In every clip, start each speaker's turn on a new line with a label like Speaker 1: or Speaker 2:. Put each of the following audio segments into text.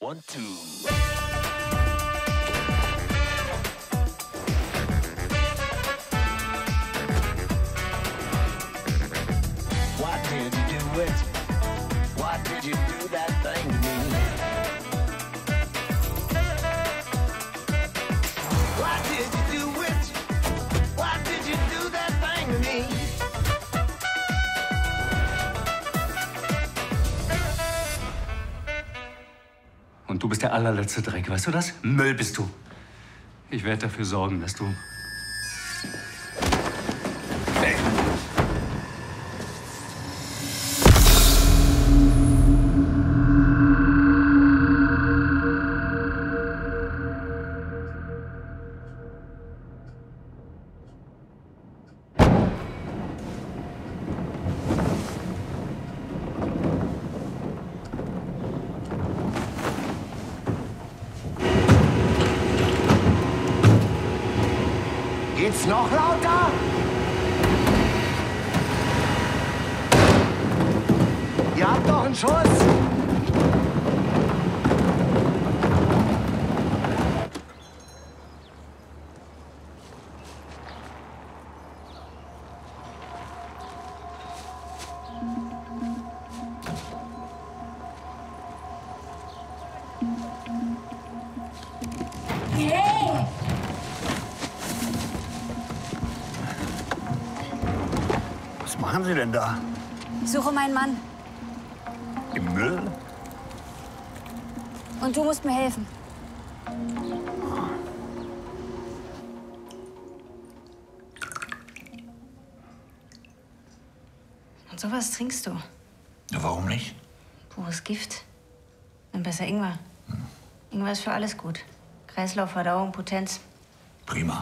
Speaker 1: 1, 2. Why did you do it? Why did you do that thing to me? Why did you do it? Why did you do that thing to me?
Speaker 2: Und du bist der allerletzte Dreck, weißt du das? Müll bist du. Ich werde dafür sorgen, dass du... Hey.
Speaker 1: Geht's noch lauter? Ihr habt doch einen Schuss.
Speaker 3: Hey!
Speaker 4: Was machen Sie denn da?
Speaker 3: Ich suche meinen Mann.
Speaker 4: Im Müll?
Speaker 3: Und du musst mir helfen. Und sowas trinkst du?
Speaker 4: Ja, warum nicht?
Speaker 3: Pures Gift. Dann besser Ingwer. Ingwer ist für alles gut. Kreislauf, Verdauung, Potenz.
Speaker 4: Prima.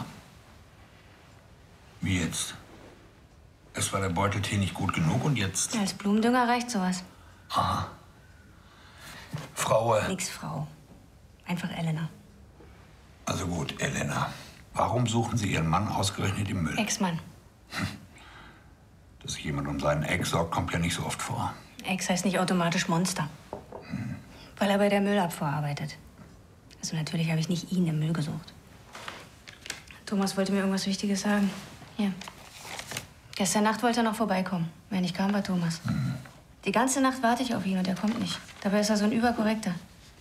Speaker 4: Wie jetzt? Es war der Beuteltee nicht gut genug und jetzt...
Speaker 3: Als Blumendünger reicht sowas.
Speaker 4: Aha. Frau...
Speaker 3: Nix Frau. Einfach Elena.
Speaker 4: Also gut, Elena. Warum suchen Sie Ihren Mann ausgerechnet im Müll?
Speaker 3: Ex-Mann.
Speaker 4: Dass sich jemand um seinen Ex sorgt, kommt ja nicht so oft vor.
Speaker 3: Ex heißt nicht automatisch Monster. Weil er bei der Müllabfuhr arbeitet. Also natürlich habe ich nicht ihn im Müll gesucht. Thomas wollte mir irgendwas Wichtiges sagen. Hier. Gestern Nacht wollte er noch vorbeikommen. Wer nicht kam, war Thomas. Die ganze Nacht warte ich auf ihn und er kommt nicht. Dabei ist er so ein Überkorrekter.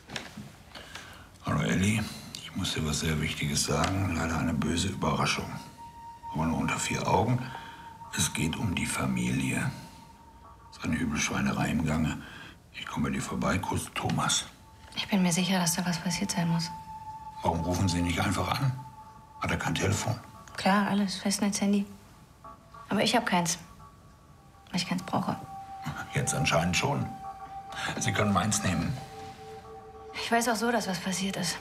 Speaker 4: Hallo Elli, ich muss dir was sehr Wichtiges sagen. Leider eine böse Überraschung. Aber nur unter 4 Augen. Es geht um die Familie. Es ist eine üble Schweinerei im Gange. Ich komme bei dir vorbei, Kuss Thomas.
Speaker 3: Ich bin mir sicher, dass da was passiert sein muss.
Speaker 4: Warum rufen Sie nicht einfach an? Hat er kein Telefon?
Speaker 3: Klar, alles. Festnetz-Handy. Aber ich habe keins. Weil ich keins brauche.
Speaker 4: Jetzt anscheinend schon. Sie können meins nehmen.
Speaker 3: Ich weiß auch so, dass was passiert ist.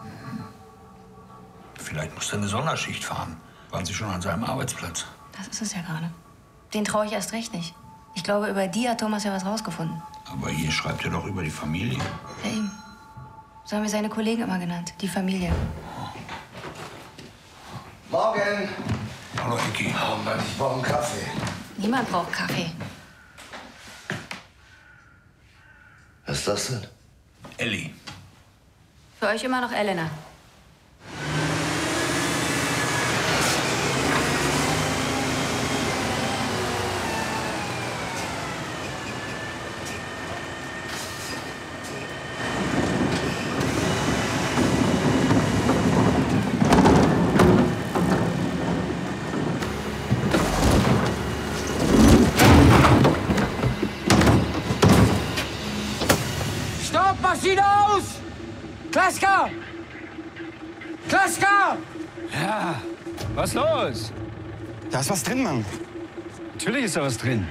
Speaker 4: Vielleicht muss er eine Sonderschicht fahren. Waren Sie schon an seinem Arbeitsplatz?
Speaker 3: Das ist es ja gerade. Den traue ich erst recht nicht. Ich glaube, über die hat Thomas ja was rausgefunden.
Speaker 4: Aber hier schreibt er doch über die Familie.
Speaker 3: Ja, ihm. So haben wir seine Kollegen immer genannt. Die Familie.
Speaker 1: Morgen.
Speaker 4: Hallo, Ecki.
Speaker 1: Oh Mann, ich brauche einen Kaffee.
Speaker 3: Niemand braucht Kaffee.
Speaker 1: Was ist das denn?
Speaker 4: Elli.
Speaker 3: Für euch immer noch Elena.
Speaker 5: Stopp, Maschine aus! Klaska! Klaska!
Speaker 2: Ja, was los?
Speaker 6: Da ist was drin, Mann.
Speaker 2: Natürlich ist da was drin.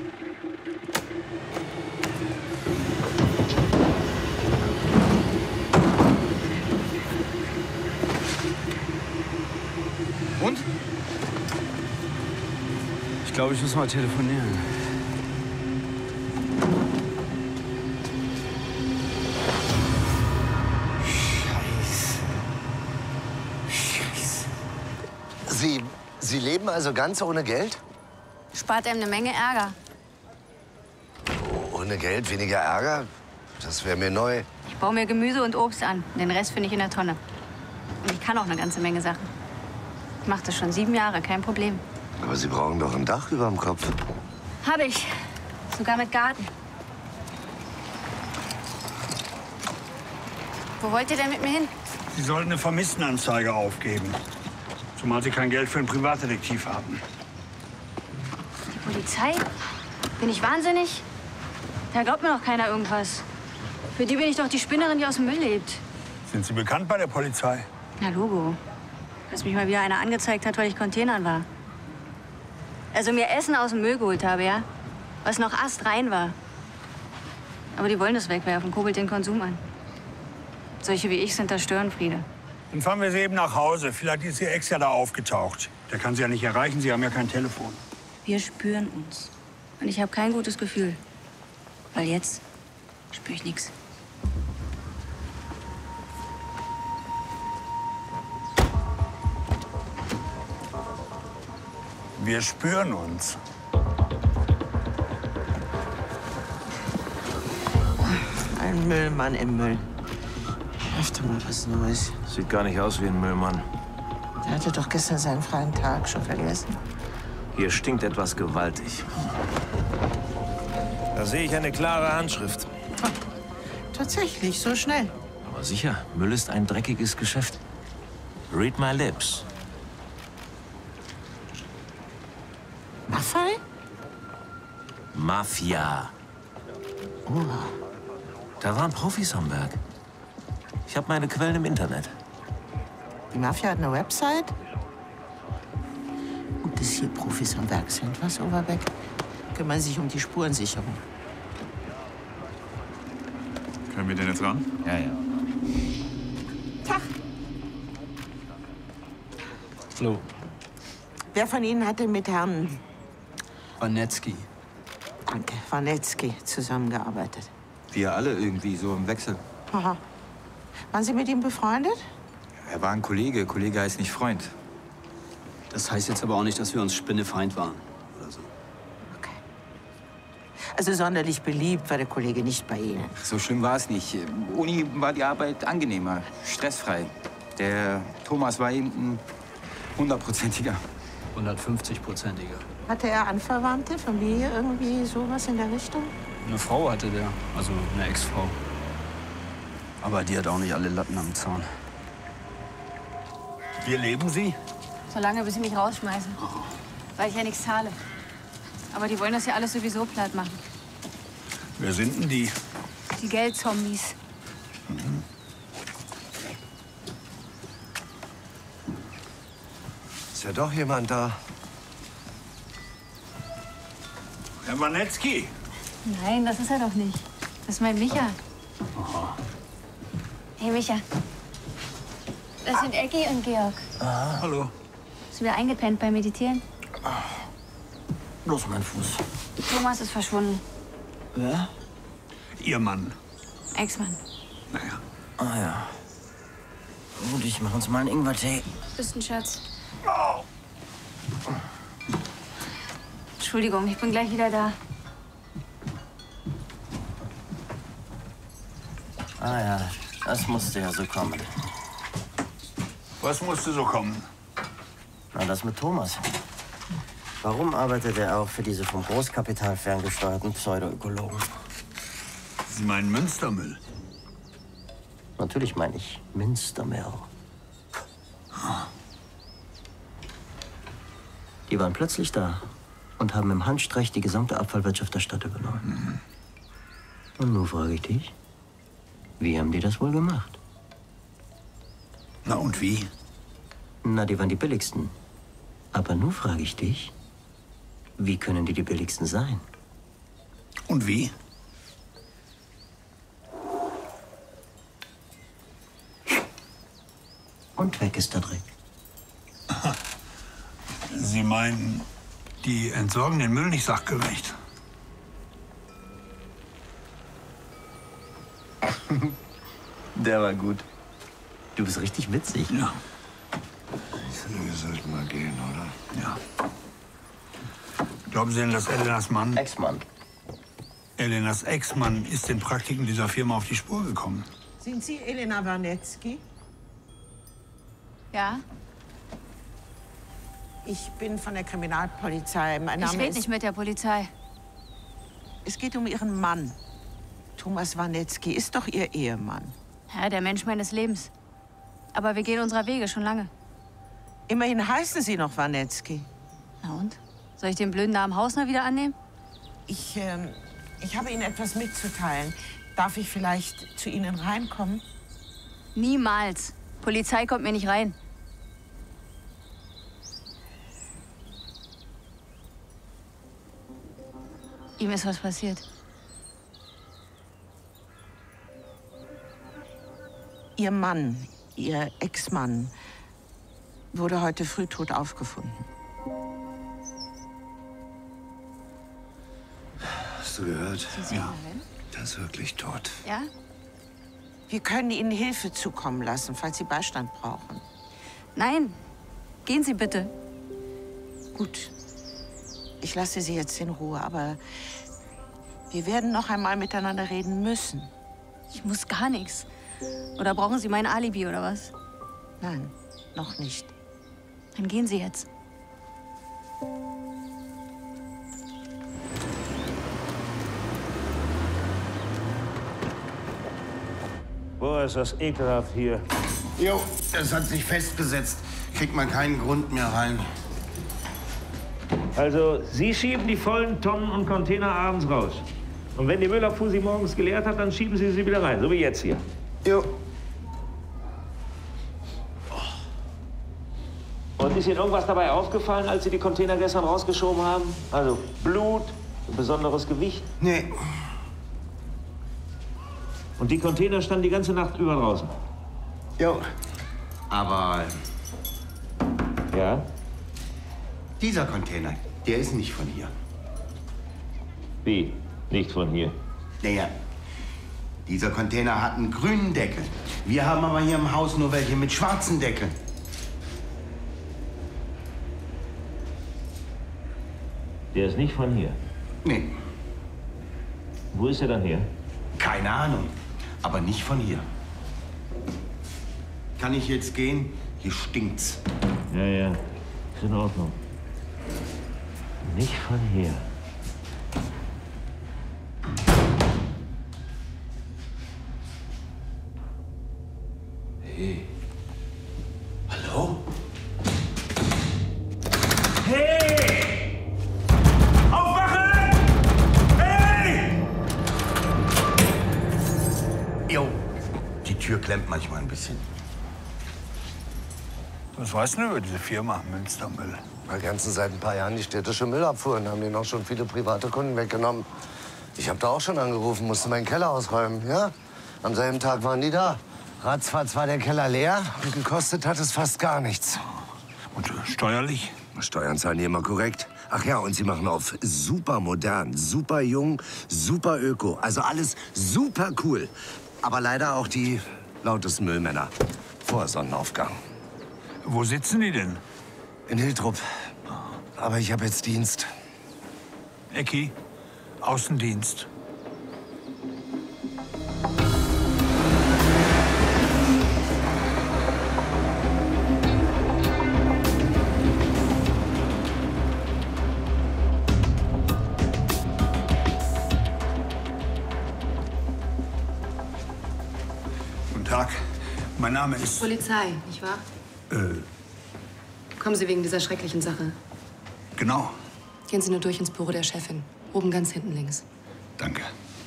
Speaker 6: Und?
Speaker 2: Ich glaube, ich muss mal telefonieren.
Speaker 1: Sie leben also ganz ohne Geld?
Speaker 3: Spart einem eine Menge Ärger.
Speaker 1: Ohne Geld weniger Ärger?
Speaker 7: Das wäre mir neu.
Speaker 3: Ich baue mir Gemüse und Obst an. Den Rest finde ich in der Tonne. Und ich kann auch eine ganze Menge Sachen. Ich mache das schon 7 Jahre, kein Problem.
Speaker 7: Aber Sie brauchen doch ein Dach über dem Kopf.
Speaker 3: Habe ich. Sogar mit Garten. Wo wollt ihr denn mit mir hin?
Speaker 4: Sie sollten eine Vermisstenanzeige aufgeben. Zumal Sie kein Geld für einen Privatdetektiv haben.
Speaker 3: Die Polizei? Bin ich wahnsinnig? Da glaubt mir doch keiner irgendwas. Für die bin ich doch die Spinnerin, die aus dem Müll lebt.
Speaker 4: Sind Sie bekannt bei der Polizei?
Speaker 3: Na, Logo. Dass mich mal wieder einer angezeigt hat, weil ich Containern war. Also mir Essen aus dem Müll geholt habe, ja? Was noch astrein war. Aber die wollen das wegwerfen, kurbelt den Konsum an. Solche wie ich sind da Störenfriede.
Speaker 4: Dann fahren wir Sie eben nach Hause. Vielleicht ist Ihr Ex ja da aufgetaucht. Der kann Sie ja nicht erreichen, Sie haben ja kein Telefon.
Speaker 3: Wir spüren uns. Und ich habe kein gutes Gefühl. Weil jetzt spüre ich nichts.
Speaker 4: Wir spüren uns.
Speaker 8: Ein Müllmann im Müll. Öfter mal was Neues.
Speaker 9: Sieht gar nicht aus wie ein Müllmann.
Speaker 8: Der hatte doch gestern seinen freien Tag schon vergessen.
Speaker 9: Hier stinkt etwas gewaltig. Da sehe ich eine klare Handschrift.
Speaker 8: Tatsächlich, so schnell.
Speaker 9: Aber sicher, Müll ist ein dreckiges Geschäft. Read my lips.
Speaker 8: Maffei?
Speaker 9: Mafia.
Speaker 8: Oh.
Speaker 9: Da waren Profis am Werk. Ich habe meine Quellen im Internet.
Speaker 8: Die Mafia hat eine Website? Gut, dass hier Profis am Werk sind. Was, Overbeck? Kümmern sich um die Spurensicherung.
Speaker 10: Können wir denn jetzt ran?
Speaker 9: Ja, ja.
Speaker 8: Tag.
Speaker 11: Hallo.
Speaker 8: Wer von Ihnen hat denn mit Herrn
Speaker 11: Wanetzky.
Speaker 8: Danke, Wanetzky zusammengearbeitet?
Speaker 11: Wir alle irgendwie so im Wechsel.
Speaker 8: Aha. Waren Sie mit ihm befreundet?
Speaker 11: Er war ein Kollege. Kollege heißt nicht Freund. Das heißt jetzt aber auch nicht, dass wir uns Spinnefeind waren. Oder so.
Speaker 8: Okay. Also sonderlich beliebt war der Kollege nicht bei Ihnen.
Speaker 11: So schlimm war es nicht. Uni war die Arbeit angenehmer, stressfrei. Der Thomas war eben ein 100-prozentiger. 150-prozentiger.
Speaker 8: Hatte er Anverwandte, Familie, irgendwie sowas in der Richtung?
Speaker 11: Eine Frau hatte der, also eine Ex-Frau. Aber die hat auch nicht alle Latten am Zaun.
Speaker 4: Hier leben Sie?
Speaker 3: Solange, bis sie mich rausschmeißen. Weil ich ja nichts zahle. Aber die wollen das ja alles sowieso platt machen.
Speaker 4: Wer sind denn die?
Speaker 3: Die Geldzombies.
Speaker 7: Ist ja doch jemand da.
Speaker 4: Herr Wanetzky.
Speaker 3: Nein, das ist er doch nicht. Das ist mein Micha. Hey, Micha. Das sind Eggi und Georg.
Speaker 4: Hallo.
Speaker 3: Bist du wieder eingepennt beim Meditieren?
Speaker 8: Bloß mein Fuß.
Speaker 3: Thomas ist verschwunden.
Speaker 8: Wer?
Speaker 4: Ihr Mann.
Speaker 3: Ex-Mann.
Speaker 4: Naja.
Speaker 8: Ah ja. Gut, ich mach uns mal einen Ingwertee.
Speaker 3: Bist ein Schatz. Entschuldigung, ich bin gleich wieder da.
Speaker 8: Ah ja, das musste ja so kommen.
Speaker 4: Was musste so kommen?
Speaker 12: Na, das mit Thomas. Warum arbeitet er auch für diese vom Großkapital ferngesteuerten Pseudoökologen?
Speaker 4: Sie meinen Münstermüll?
Speaker 12: Natürlich meine ich Münstermüll. Die waren plötzlich da und haben im Handstreich die gesamte Abfallwirtschaft der Stadt übernommen. Und nun frage ich dich, wie haben die das wohl gemacht?
Speaker 4: Na und wie?
Speaker 12: Na, die waren die billigsten. Aber nun frage ich dich, wie können die billigsten sein?
Speaker 4: Und wie?
Speaker 12: Und weg ist der Dreck.
Speaker 4: Sie meinen, die entsorgen den Müll nicht sachgerecht?
Speaker 12: Der war gut. Du bist richtig witzig.
Speaker 4: Ja.
Speaker 7: Wir sollten mal gehen, oder?
Speaker 4: Ja. Glauben Sie denn, dass Elenas Mann...
Speaker 12: Ex-Mann.
Speaker 4: Elenas Ex-Mann ist den Praktiken dieser Firma auf die Spur gekommen.
Speaker 8: Sind Sie Elena Warnetzky?
Speaker 3: Ja?
Speaker 8: Ich bin von der Kriminalpolizei. Mein Name
Speaker 3: Ich rede
Speaker 8: ist...
Speaker 3: nicht mit der Polizei.
Speaker 8: Es geht um Ihren Mann. Thomas Warnetzky ist doch Ihr Ehemann.
Speaker 3: Ja, der Mensch meines Lebens. Aber wir gehen unserer Wege schon lange.
Speaker 8: Immerhin heißen Sie noch Warnetzky.
Speaker 3: Na und? Soll ich den blöden Namen Hausner wieder annehmen?
Speaker 8: Ich habe Ihnen etwas mitzuteilen. Darf ich vielleicht zu Ihnen reinkommen?
Speaker 3: Niemals. Polizei kommt mir nicht rein. Ihm ist was passiert.
Speaker 8: Ihr Mann, Ihr Ex-Mann, wurde heute früh tot aufgefunden.
Speaker 7: Hast du gehört?
Speaker 3: Sie sind dahin?
Speaker 7: Der ist wirklich tot.
Speaker 3: Ja?
Speaker 8: Wir können Ihnen Hilfe zukommen lassen, falls Sie Beistand brauchen.
Speaker 3: Nein. Gehen Sie bitte.
Speaker 8: Gut. Ich lasse Sie jetzt in Ruhe, aber wir werden noch einmal miteinander reden müssen.
Speaker 3: Ich muss gar nichts. Oder brauchen Sie mein Alibi oder was?
Speaker 8: Nein, noch nicht.
Speaker 3: Dann gehen Sie jetzt.
Speaker 13: Boah, ist das ekelhaft hier.
Speaker 7: Jo, das hat sich festgesetzt. Kriegt man keinen Grund mehr rein.
Speaker 13: Also, Sie schieben die vollen Tonnen und Container abends raus. Und wenn die Müllabfuhr sie morgens geleert hat, dann schieben Sie sie wieder rein, so wie jetzt hier.
Speaker 7: Jo.
Speaker 13: Und ist Ihnen irgendwas dabei aufgefallen, als Sie die Container gestern rausgeschoben haben? Also Blut, ein besonderes Gewicht?
Speaker 7: Nee.
Speaker 13: Und die Container standen die ganze Nacht über draußen?
Speaker 7: Jo. Aber
Speaker 13: ja?
Speaker 7: Dieser Container, der ist nicht von hier.
Speaker 13: Wie? Nicht von hier?
Speaker 7: Naja, dieser Container hat einen grünen Deckel. Wir haben aber hier im Haus nur welche mit schwarzen Deckeln.
Speaker 13: Der ist nicht von hier?
Speaker 7: Nee.
Speaker 13: Wo ist er dann her?
Speaker 7: Keine Ahnung, aber nicht von hier. Kann ich jetzt gehen? Hier stinkt's.
Speaker 13: Ja, ja, ist in Ordnung. Nicht von hier.
Speaker 7: Hey. Hallo?
Speaker 13: Hey! Aufwachen! Hey!
Speaker 7: Jo, die Tür klemmt manchmal ein bisschen.
Speaker 4: Was weißt du über diese Firma Münstermüll?
Speaker 7: Wir ganzen seit ein paar Jahren die städtische Müllabfuhr und haben denen auch schon viele private Kunden weggenommen. Ich habe da auch schon angerufen, musste meinen Keller ausräumen, ja? Am selben Tag waren die da. Ratzfatz war der Keller leer und gekostet hat es fast gar nichts.
Speaker 4: Und steuerlich?
Speaker 7: Steuern zahlen die immer korrekt. Ach ja, und sie machen auf super modern, super jung, super öko. Also alles super cool. Aber leider auch die lautesten Müllmänner vor Sonnenaufgang.
Speaker 4: Wo sitzen die denn?
Speaker 7: In Hiltrup. Aber ich habe jetzt Dienst.
Speaker 4: Ecki, Außendienst. Guten Tag. Mein Name ist...
Speaker 14: Polizei, nicht wahr? Kommen Sie wegen dieser schrecklichen Sache.
Speaker 4: Genau.
Speaker 14: Gehen Sie nur durch ins Büro der Chefin. Oben ganz hinten links.
Speaker 4: Danke.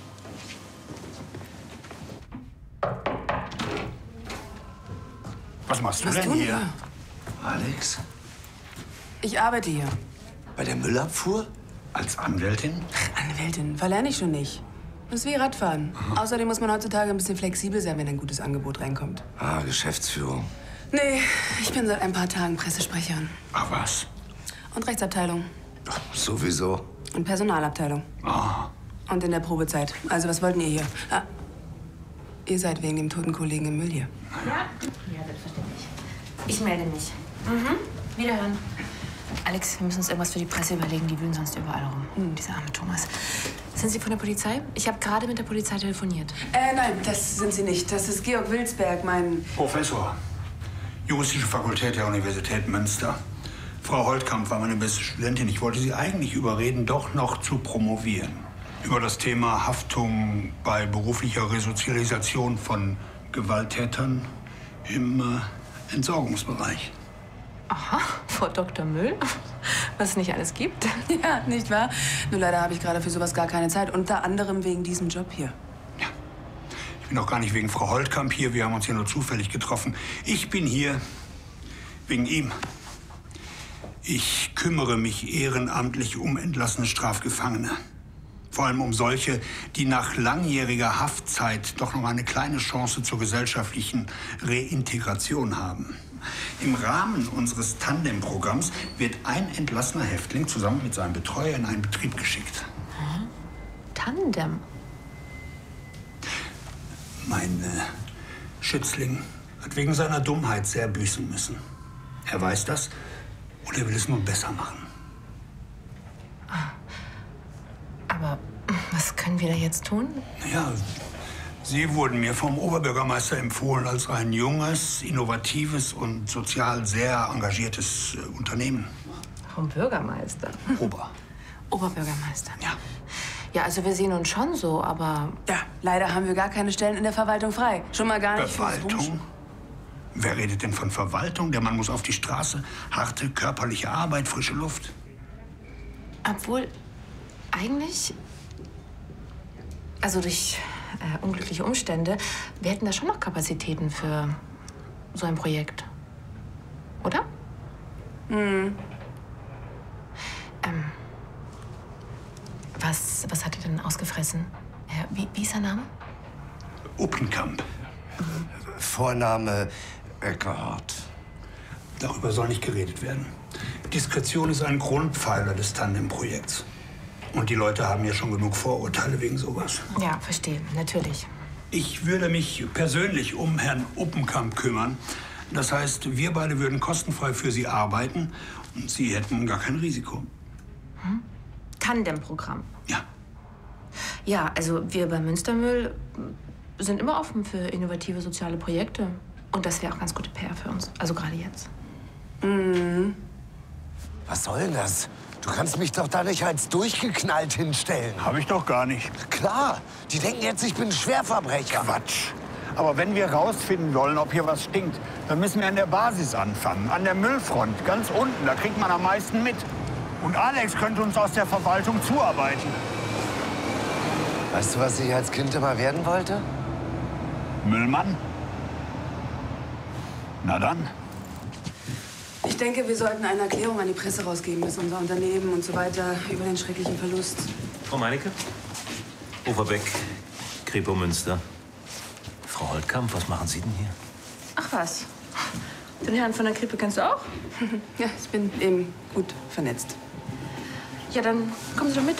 Speaker 4: Was machst du
Speaker 14: Was
Speaker 4: denn
Speaker 14: tun
Speaker 4: hier?
Speaker 14: wir?
Speaker 7: Alex?
Speaker 14: Ich arbeite hier.
Speaker 7: Bei der Müllabfuhr? Als Anwältin?
Speaker 14: Anwältin, verlerne ich schon nicht. Das ist wie Radfahren. Außerdem muss man heutzutage ein bisschen flexibel sein, wenn ein gutes Angebot reinkommt.
Speaker 7: Ah, Geschäftsführung.
Speaker 14: Nee, ich bin seit ein paar Tagen Pressesprecherin.
Speaker 7: Ach was?
Speaker 14: Und Rechtsabteilung.
Speaker 7: Ach, sowieso.
Speaker 14: Und Personalabteilung.
Speaker 7: Ah.
Speaker 14: Und in der Probezeit. Also, was wollten ihr hier? Ah, ihr seid wegen dem toten Kollegen im Müll hier.
Speaker 3: Ja? Ja, selbstverständlich. Ich melde mich. Wiederhören. Alex, wir müssen uns irgendwas für die Presse überlegen. Die wühlen sonst überall rum. Dieser arme Thomas.
Speaker 15: Sind Sie von der Polizei? Ich habe gerade mit der Polizei telefoniert.
Speaker 14: Nein, das sind Sie nicht. Das ist Georg Wilsberg, mein...
Speaker 4: Professor, Juristische Fakultät der Universität Münster. Frau Holtkamp war meine beste Studentin. Ich wollte sie eigentlich überreden, doch noch zu promovieren. Über das Thema Haftung bei beruflicher Resozialisation von Gewalttätern im Entsorgungsbereich.
Speaker 15: Aha, Frau Dr. Müll? Was es nicht alles gibt.
Speaker 14: Ja, nicht wahr? Nur leider habe ich gerade für sowas gar keine Zeit. Unter anderem wegen diesem Job hier.
Speaker 4: Ich bin auch gar nicht wegen Frau Holtkamp hier. Wir haben uns hier nur zufällig getroffen. Ich bin hier wegen ihm. Ich kümmere mich ehrenamtlich um entlassene Strafgefangene. Vor allem um solche, die nach langjähriger Haftzeit doch noch eine kleine Chance zur gesellschaftlichen Reintegration haben. Im Rahmen unseres Tandem-Programms wird ein entlassener Häftling zusammen mit seinem Betreuer in einen Betrieb geschickt.
Speaker 15: Tandem?
Speaker 4: Mein Schützling hat wegen seiner Dummheit sehr büßen müssen. Er weiß das und er will es nur besser machen.
Speaker 15: Aber was können wir da jetzt tun?
Speaker 4: Ja, Sie wurden mir vom Oberbürgermeister empfohlen als ein junges, innovatives und sozial sehr engagiertes Unternehmen.
Speaker 15: Vom Bürgermeister? Oberbürgermeister.
Speaker 4: Ja.
Speaker 14: Ja, also wir sehen uns schon so, aber... Ja, leider haben wir gar keine Stellen in der Verwaltung frei. Schon mal gar nicht fürs
Speaker 4: Verwaltung? Wer redet denn von Verwaltung? Der Mann muss auf die Straße. Harte körperliche Arbeit, frische Luft.
Speaker 15: Obwohl, eigentlich... Also durch unglückliche Umstände, wir hätten da schon noch Kapazitäten für so ein Projekt. Oder?
Speaker 14: Mhm.
Speaker 15: Was hat er denn ausgefressen? Wie ist sein Name?
Speaker 4: Oppenkamp.
Speaker 7: Vorname Eckhardt.
Speaker 4: Darüber soll nicht geredet werden. Diskretion ist ein Grundpfeiler des Tandem-Projekts. Und die Leute haben ja schon genug Vorurteile wegen sowas.
Speaker 15: Ja, verstehe, natürlich.
Speaker 4: Ich würde mich persönlich um Herrn Oppenkamp kümmern. Das heißt, wir beide würden kostenfrei für Sie arbeiten und Sie hätten gar kein Risiko.
Speaker 15: Tandem-Programm.
Speaker 4: Ja.
Speaker 15: Ja, also wir bei Münstermüll sind immer offen für innovative soziale Projekte. Und das wäre auch ganz gute PR für uns. Also gerade jetzt.
Speaker 7: Mhm. Was soll denn das? Du kannst mich doch da nicht als durchgeknallt hinstellen.
Speaker 4: Habe ich doch gar nicht.
Speaker 7: Klar, die denken jetzt, ich bin Schwerverbrecher.
Speaker 4: Quatsch. Aber wenn wir rausfinden wollen, ob hier was stinkt, dann müssen wir an der Basis anfangen. An der Müllfront, ganz unten. Da kriegt man am meisten mit. Und Alex könnte uns aus der Verwaltung zuarbeiten.
Speaker 7: Weißt du, was ich als Kind immer werden wollte?
Speaker 4: Müllmann? Na dann.
Speaker 14: Ich denke, wir sollten eine Erklärung an die Presse rausgeben, dass unser Unternehmen und so weiter über den schrecklichen Verlust.
Speaker 9: Frau Meinecke? Overbeck, Kripo Münster. Frau Holtkamp, was machen Sie denn hier?
Speaker 15: Ach was. Den Herrn von der Krippe kennst du auch?
Speaker 14: Ja, ich bin eben gut vernetzt.
Speaker 15: Ja, dann kommen Sie doch mit.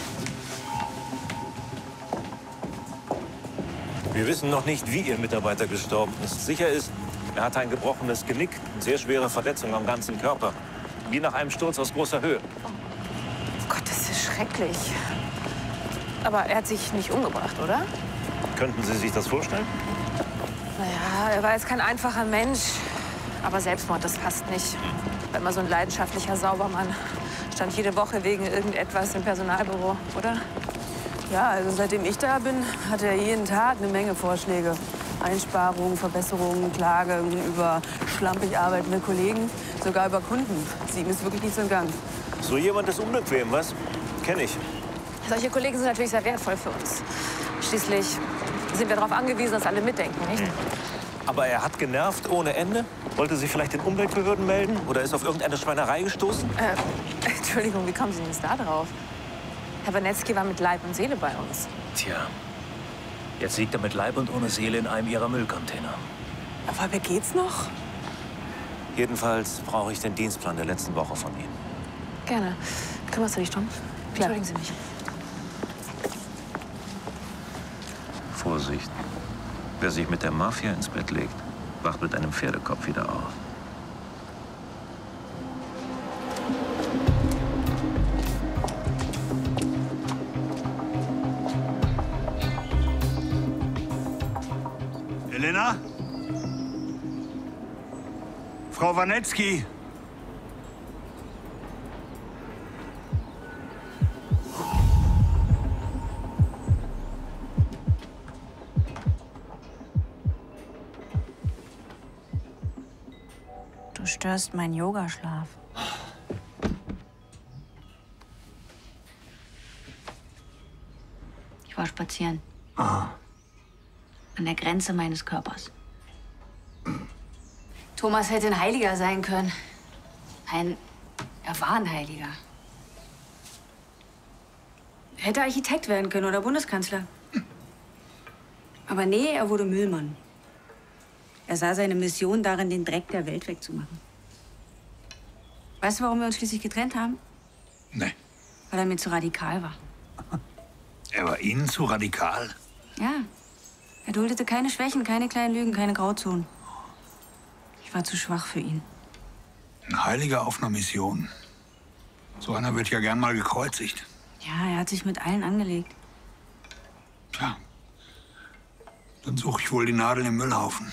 Speaker 9: Wir wissen noch nicht, wie Ihr Mitarbeiter gestorben ist. Sicher ist, er hatte ein gebrochenes Genick und sehr schwere Verletzungen am ganzen Körper. Wie nach einem Sturz aus großer Höhe.
Speaker 15: Oh Gott, das ist schrecklich. Aber er hat sich nicht umgebracht, oder?
Speaker 9: Könnten Sie sich das vorstellen?
Speaker 15: Naja, er war jetzt kein einfacher Mensch. Aber Selbstmord, das passt nicht. War immer so ein leidenschaftlicher Saubermann. Stand jede Woche wegen irgendetwas im Personalbüro, oder?
Speaker 16: Ja, also seitdem ich da bin, hat er jeden Tag eine Menge Vorschläge. Einsparungen, Verbesserungen, Klagen über schlampig arbeitende Kollegen, sogar über Kunden. Sie ihm ist wirklich nichts entgangen.
Speaker 9: So jemand ist unbequem, was? Kenn ich.
Speaker 15: Solche Kollegen sind natürlich sehr wertvoll für uns. Schließlich sind wir darauf angewiesen, dass alle mitdenken, nicht?
Speaker 9: Aber er hat genervt ohne Ende? Wollte sich vielleicht den Umweltbehörden melden? Oder ist auf irgendeine Schweinerei gestoßen?
Speaker 15: Entschuldigung, wie kommen Sie denn jetzt da drauf? Herr Wanetzki war mit Leib und Seele bei uns.
Speaker 9: Tja, jetzt liegt er mit Leib und ohne Seele in einem Ihrer Müllcontainer.
Speaker 16: Aber wer geht's noch?
Speaker 9: Jedenfalls brauche ich den Dienstplan der letzten Woche von Ihnen.
Speaker 15: Gerne. Kümmerst du dich, Tom?
Speaker 16: Klar.
Speaker 15: Entschuldigen Sie mich.
Speaker 9: Vorsicht. Wer sich mit der Mafia ins Bett legt, wacht mit einem Pferdekopf wieder auf.
Speaker 4: Anna? Frau Wanetzki?
Speaker 3: Du störst meinen Yogaschlaf. Ich war spazieren.
Speaker 4: Ah.
Speaker 3: An der Grenze meines Körpers. Thomas hätte ein Heiliger sein können. Er war ein Heiliger. Er hätte Architekt werden können oder Bundeskanzler. Aber nee, er wurde Müllmann. Er sah seine Mission darin, den Dreck der Welt wegzumachen. Weißt du, warum wir uns schließlich getrennt haben?
Speaker 4: Nee.
Speaker 3: Weil er mir zu radikal war.
Speaker 4: Er war Ihnen zu radikal?
Speaker 3: Ja. Er duldete keine Schwächen, keine kleinen Lügen, keine Grauzonen. Ich war zu schwach für ihn.
Speaker 4: Ein Heiliger auf einer Mission. So einer wird ja gern mal gekreuzigt.
Speaker 3: Ja, er hat sich mit allen angelegt.
Speaker 4: Tja. Dann suche ich wohl die Nadel im Müllhaufen.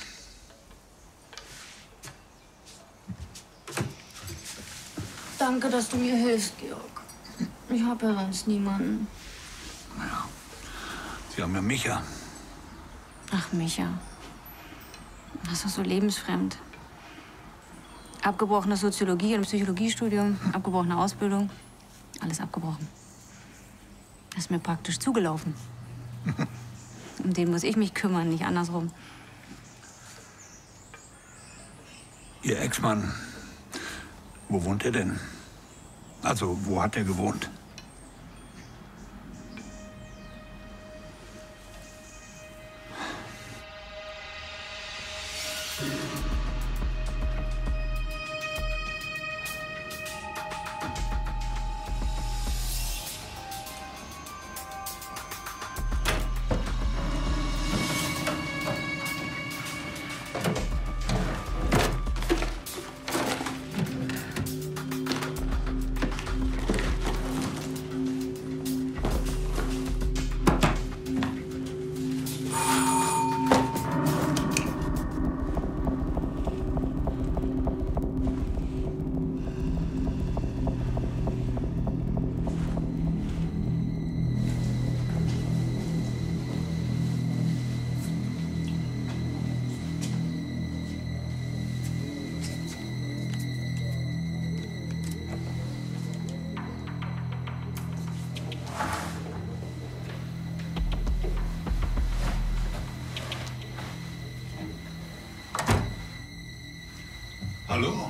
Speaker 3: Danke, dass du mir hilfst, Georg. Ich habe ja sonst niemanden.
Speaker 4: Naja, Sie haben ja Micha.
Speaker 3: Ach, Micha. Das ist doch so lebensfremd. Abgebrochenes Soziologie- und Psychologiestudium, abgebrochene Ausbildung. Alles abgebrochen. Das ist mir praktisch zugelaufen. Um den muss ich mich kümmern, nicht andersrum.
Speaker 4: Ihr Ex-Mann, wo wohnt er denn? Also, wo hat er gewohnt? Hallo?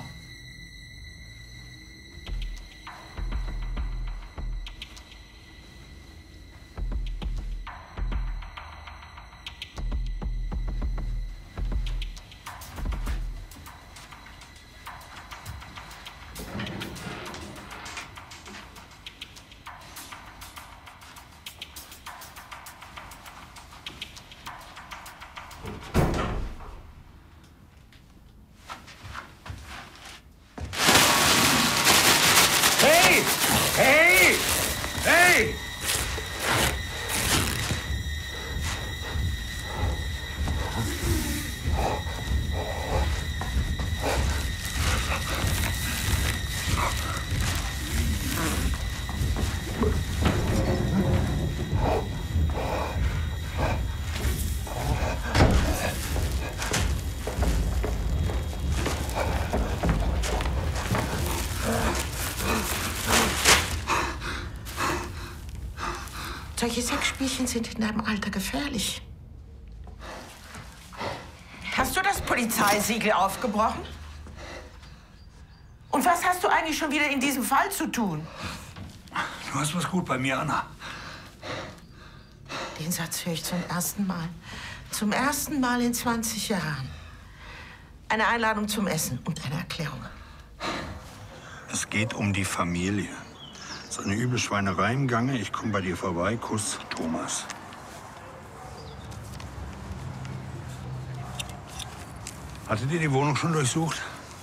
Speaker 1: Hey! Hey! Hey!
Speaker 8: Solche Sexspielchen sind in deinem Alter gefährlich. Hast du das Polizeisiegel aufgebrochen? Und was hast du eigentlich schon wieder in diesem Fall zu tun?
Speaker 4: Du hast was gut bei mir, Anna.
Speaker 8: Den Satz höre ich zum ersten Mal. Zum ersten Mal in 20 Jahren. Eine Einladung zum Essen und eine Erklärung.
Speaker 4: Es geht um die Familie. Es ist eine üble Schweinerei im Gange. Ich komme bei dir vorbei. Kuss, Thomas. Hattet ihr die Wohnung schon durchsucht?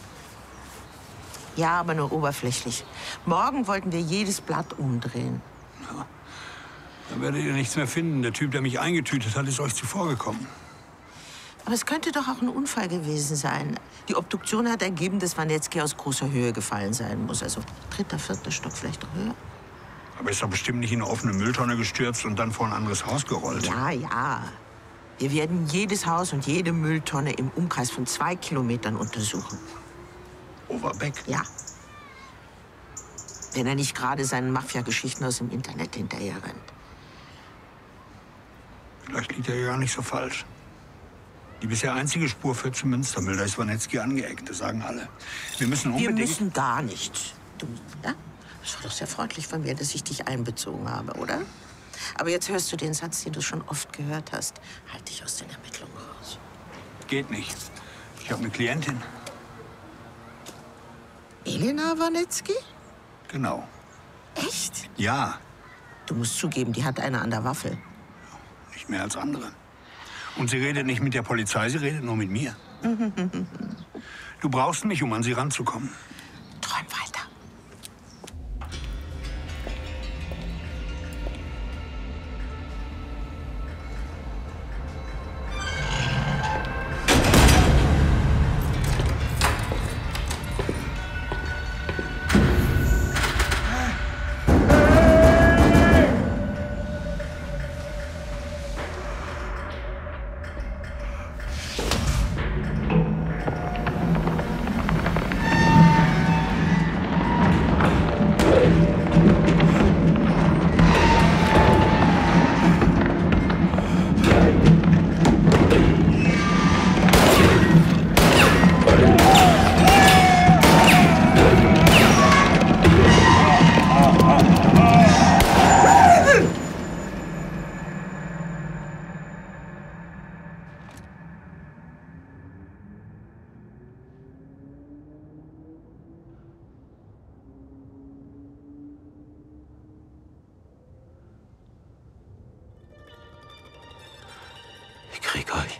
Speaker 8: Ja, aber nur oberflächlich. Morgen wollten wir jedes Blatt umdrehen.
Speaker 4: Ja. Dann werdet ihr nichts mehr finden. Der Typ, der mich eingetütet hat, ist euch zuvorgekommen.
Speaker 8: Aber es könnte doch auch ein Unfall gewesen sein. Die Obduktion hat ergeben, dass Wanetzki aus großer Höhe gefallen sein muss. Also 3., 4. Stock, vielleicht noch höher.
Speaker 4: Aber ist doch bestimmt nicht in eine offene Mülltonne gestürzt und dann vor ein anderes Haus gerollt.
Speaker 8: Ja, ja. Wir werden jedes Haus und jede Mülltonne im Umkreis von 2 Kilometern untersuchen.
Speaker 4: Overbeck?
Speaker 8: Ja. Wenn er nicht gerade seinen Mafia-Geschichten aus dem Internet hinterher rennt.
Speaker 4: Vielleicht liegt er ja gar nicht so falsch. Die bisher einzige Spur führt zum Münstermüll. Da ist Wanetzki angeeckt, das sagen alle. Wir müssen unbedingt...
Speaker 8: Wir müssen gar nicht. Du, ja? Das war doch sehr freundlich von mir, dass ich dich einbezogen habe, oder? Aber jetzt hörst du den Satz, den du schon oft gehört hast. Halt dich aus den Ermittlungen raus.
Speaker 4: Geht nicht. Ich habe eine Klientin.
Speaker 8: Elena Wanetzki?
Speaker 4: Genau.
Speaker 8: Echt?
Speaker 4: Ja.
Speaker 8: Du musst zugeben, die hat eine an der Waffel.
Speaker 4: Nicht mehr als andere. Und sie redet nicht mit der Polizei, sie redet nur mit mir. Du brauchst mich, um an sie ranzukommen.
Speaker 8: Träum weiter.
Speaker 12: Ich krieg euch.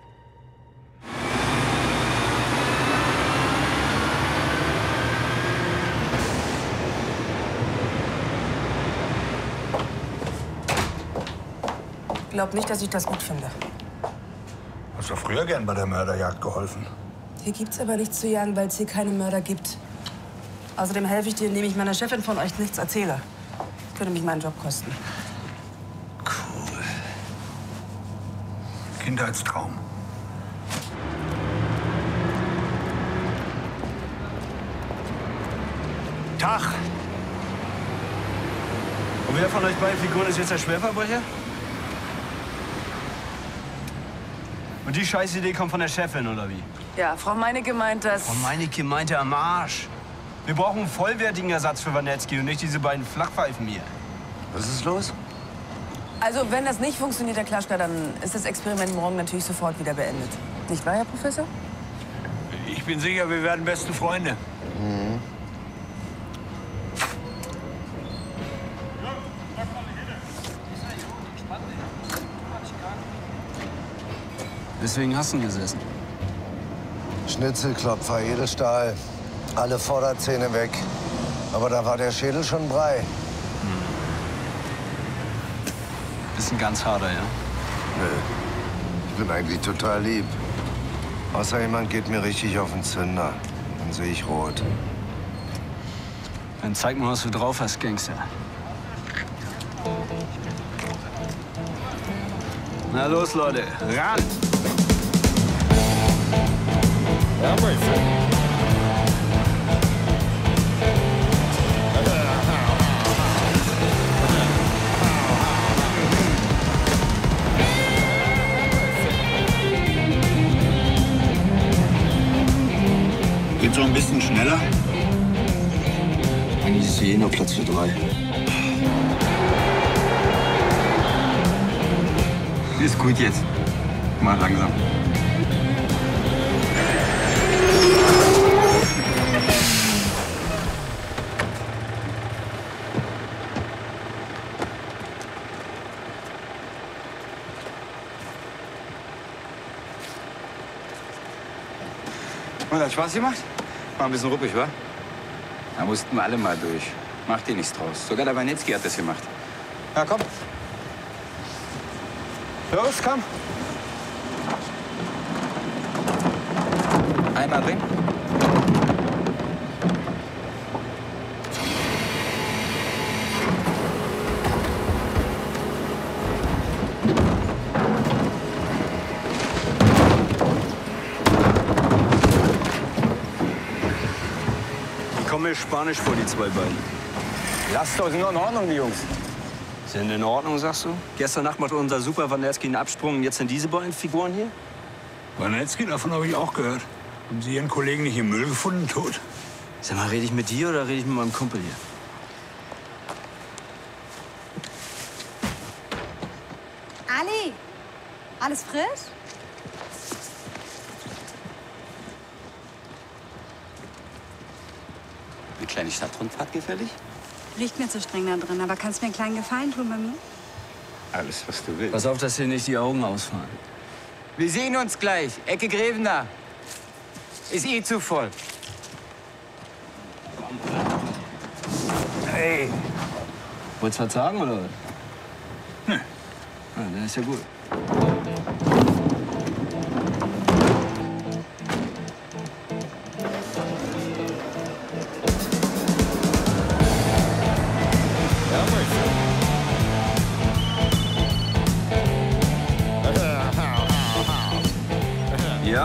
Speaker 14: Glaub nicht, dass ich das gut finde.
Speaker 4: Hast doch früher gern bei der Mörderjagd geholfen.
Speaker 14: Hier gibt's aber nichts zu jagen, weil es hier keine Mörder gibt. Außerdem helfe ich dir, indem ich meiner Chefin von euch nichts erzähle. Könnte mich meinen Job kosten.
Speaker 4: Cool. Kindheitstraum.
Speaker 17: Tag. Und wer von euch beiden Figuren ist jetzt der Schwerverbrecher? Und die Scheißidee kommt von der Chefin, oder wie?
Speaker 14: Ja, Frau Meinecke meint das.
Speaker 17: Frau Meinecke meinte am Arsch. Wir brauchen einen vollwertigen Ersatz für Wanetzki und nicht diese beiden Flachpfeifen hier.
Speaker 7: Was ist los?
Speaker 14: Also, wenn das nicht funktioniert, Herr Klaschka, dann ist das Experiment morgen natürlich sofort wieder beendet. Nicht wahr, Herr Professor?
Speaker 4: Ich bin sicher, wir werden beste Freunde.
Speaker 7: Mhm.
Speaker 17: Deswegen hast du ihn gesessen.
Speaker 7: Schnitzelklopfer, Edelstahl, alle Vorderzähne weg. Aber da war der Schädel schon Brei.
Speaker 17: Bist ein ganz harter, ja?
Speaker 7: Nö, ich bin eigentlich total lieb. Außer jemand geht mir richtig auf den Zünder. Dann sehe ich rot.
Speaker 17: Dann zeig mal, was du drauf hast, Gangster. Na los, Leute, ran!
Speaker 4: Geht so ein bisschen schneller?
Speaker 12: Eigentlich ist hier nur Platz für 3.
Speaker 11: Ist gut jetzt. Mal langsam. Und hat Spaß gemacht? War ein bisschen ruppig, wa? Da mussten wir alle mal durch. Macht dir nichts draus. Sogar der Wanetzki hat das gemacht. Ja, komm. Los, komm. Einmal bringen.
Speaker 17: Die kommen mir spanisch vor, die zwei beiden.
Speaker 11: Lasst doch, sind doch in Ordnung, die Jungs.
Speaker 17: Sind in Ordnung, sagst du? Gestern Nacht macht unser Super Wanetzki einen Absprung und jetzt sind diese beiden Figuren hier?
Speaker 4: Wanetzki, davon habe ich auch gehört. Haben Sie Ihren Kollegen nicht im Müll gefunden, tot?
Speaker 17: Sag mal, rede ich mit dir oder rede ich mit meinem Kumpel hier?
Speaker 18: Ali, alles frisch?
Speaker 2: Eine kleine Stadtrundfahrt gefällig?
Speaker 18: Riecht mir zu streng da drin, aber kannst du mir einen kleinen Gefallen tun bei mir?
Speaker 2: Alles, was du willst.
Speaker 17: Pass auf, dass dir nicht die Augen ausfallen.
Speaker 11: Wir sehen uns gleich. Ecke Grevener. Ist eh zu voll.
Speaker 17: Hey! Wollt's was sagen, oder was?
Speaker 4: Nee.
Speaker 17: Ja, dann ist ja gut. Ja?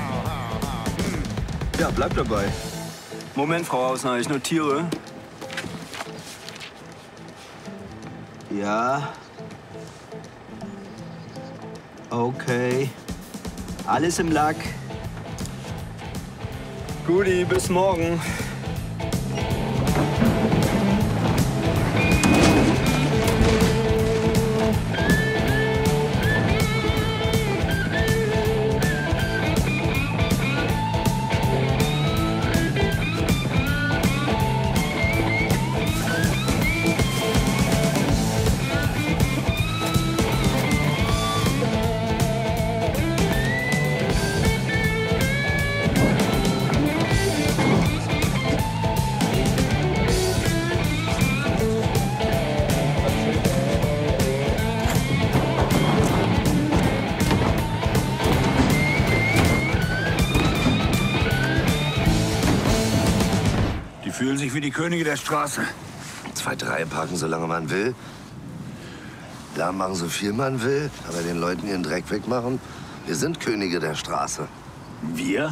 Speaker 17: Ja, bleib dabei. Moment, Frau Hausner, ich notiere. Ja. Okay. Alles im Lack. Guti, bis morgen.
Speaker 4: Fühlen sich wie die Könige der Straße.
Speaker 7: 2, 3 parken, solange man will. Da machen so viel man will, aber den Leuten ihren Dreck wegmachen. Wir sind Könige der Straße.
Speaker 4: Wir?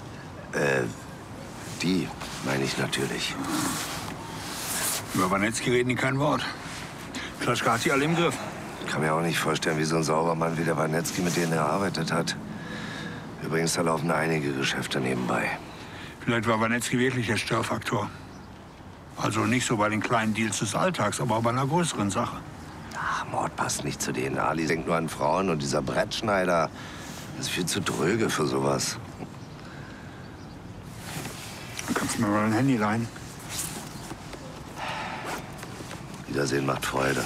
Speaker 7: Die meine ich natürlich.
Speaker 4: Über Wanetzki reden die kein Wort. Klaschka hat sie alle im Griff.
Speaker 7: Ich kann mir auch nicht vorstellen, wie so ein Saubermann wie der Wanetzki mit denen erarbeitet hat. Übrigens, da laufen einige Geschäfte nebenbei.
Speaker 4: Vielleicht war Wanetzki wirklich der Störfaktor. Also nicht so bei den kleinen Deals des Alltags, aber auch bei einer größeren Sache.
Speaker 7: Ach, Mord passt nicht zu denen. Ali denkt nur an Frauen und dieser Brettschneider ist viel zu dröge für sowas.
Speaker 4: Dann kannst du mir mal ein Handy leihen.
Speaker 7: Wiedersehen macht Freude.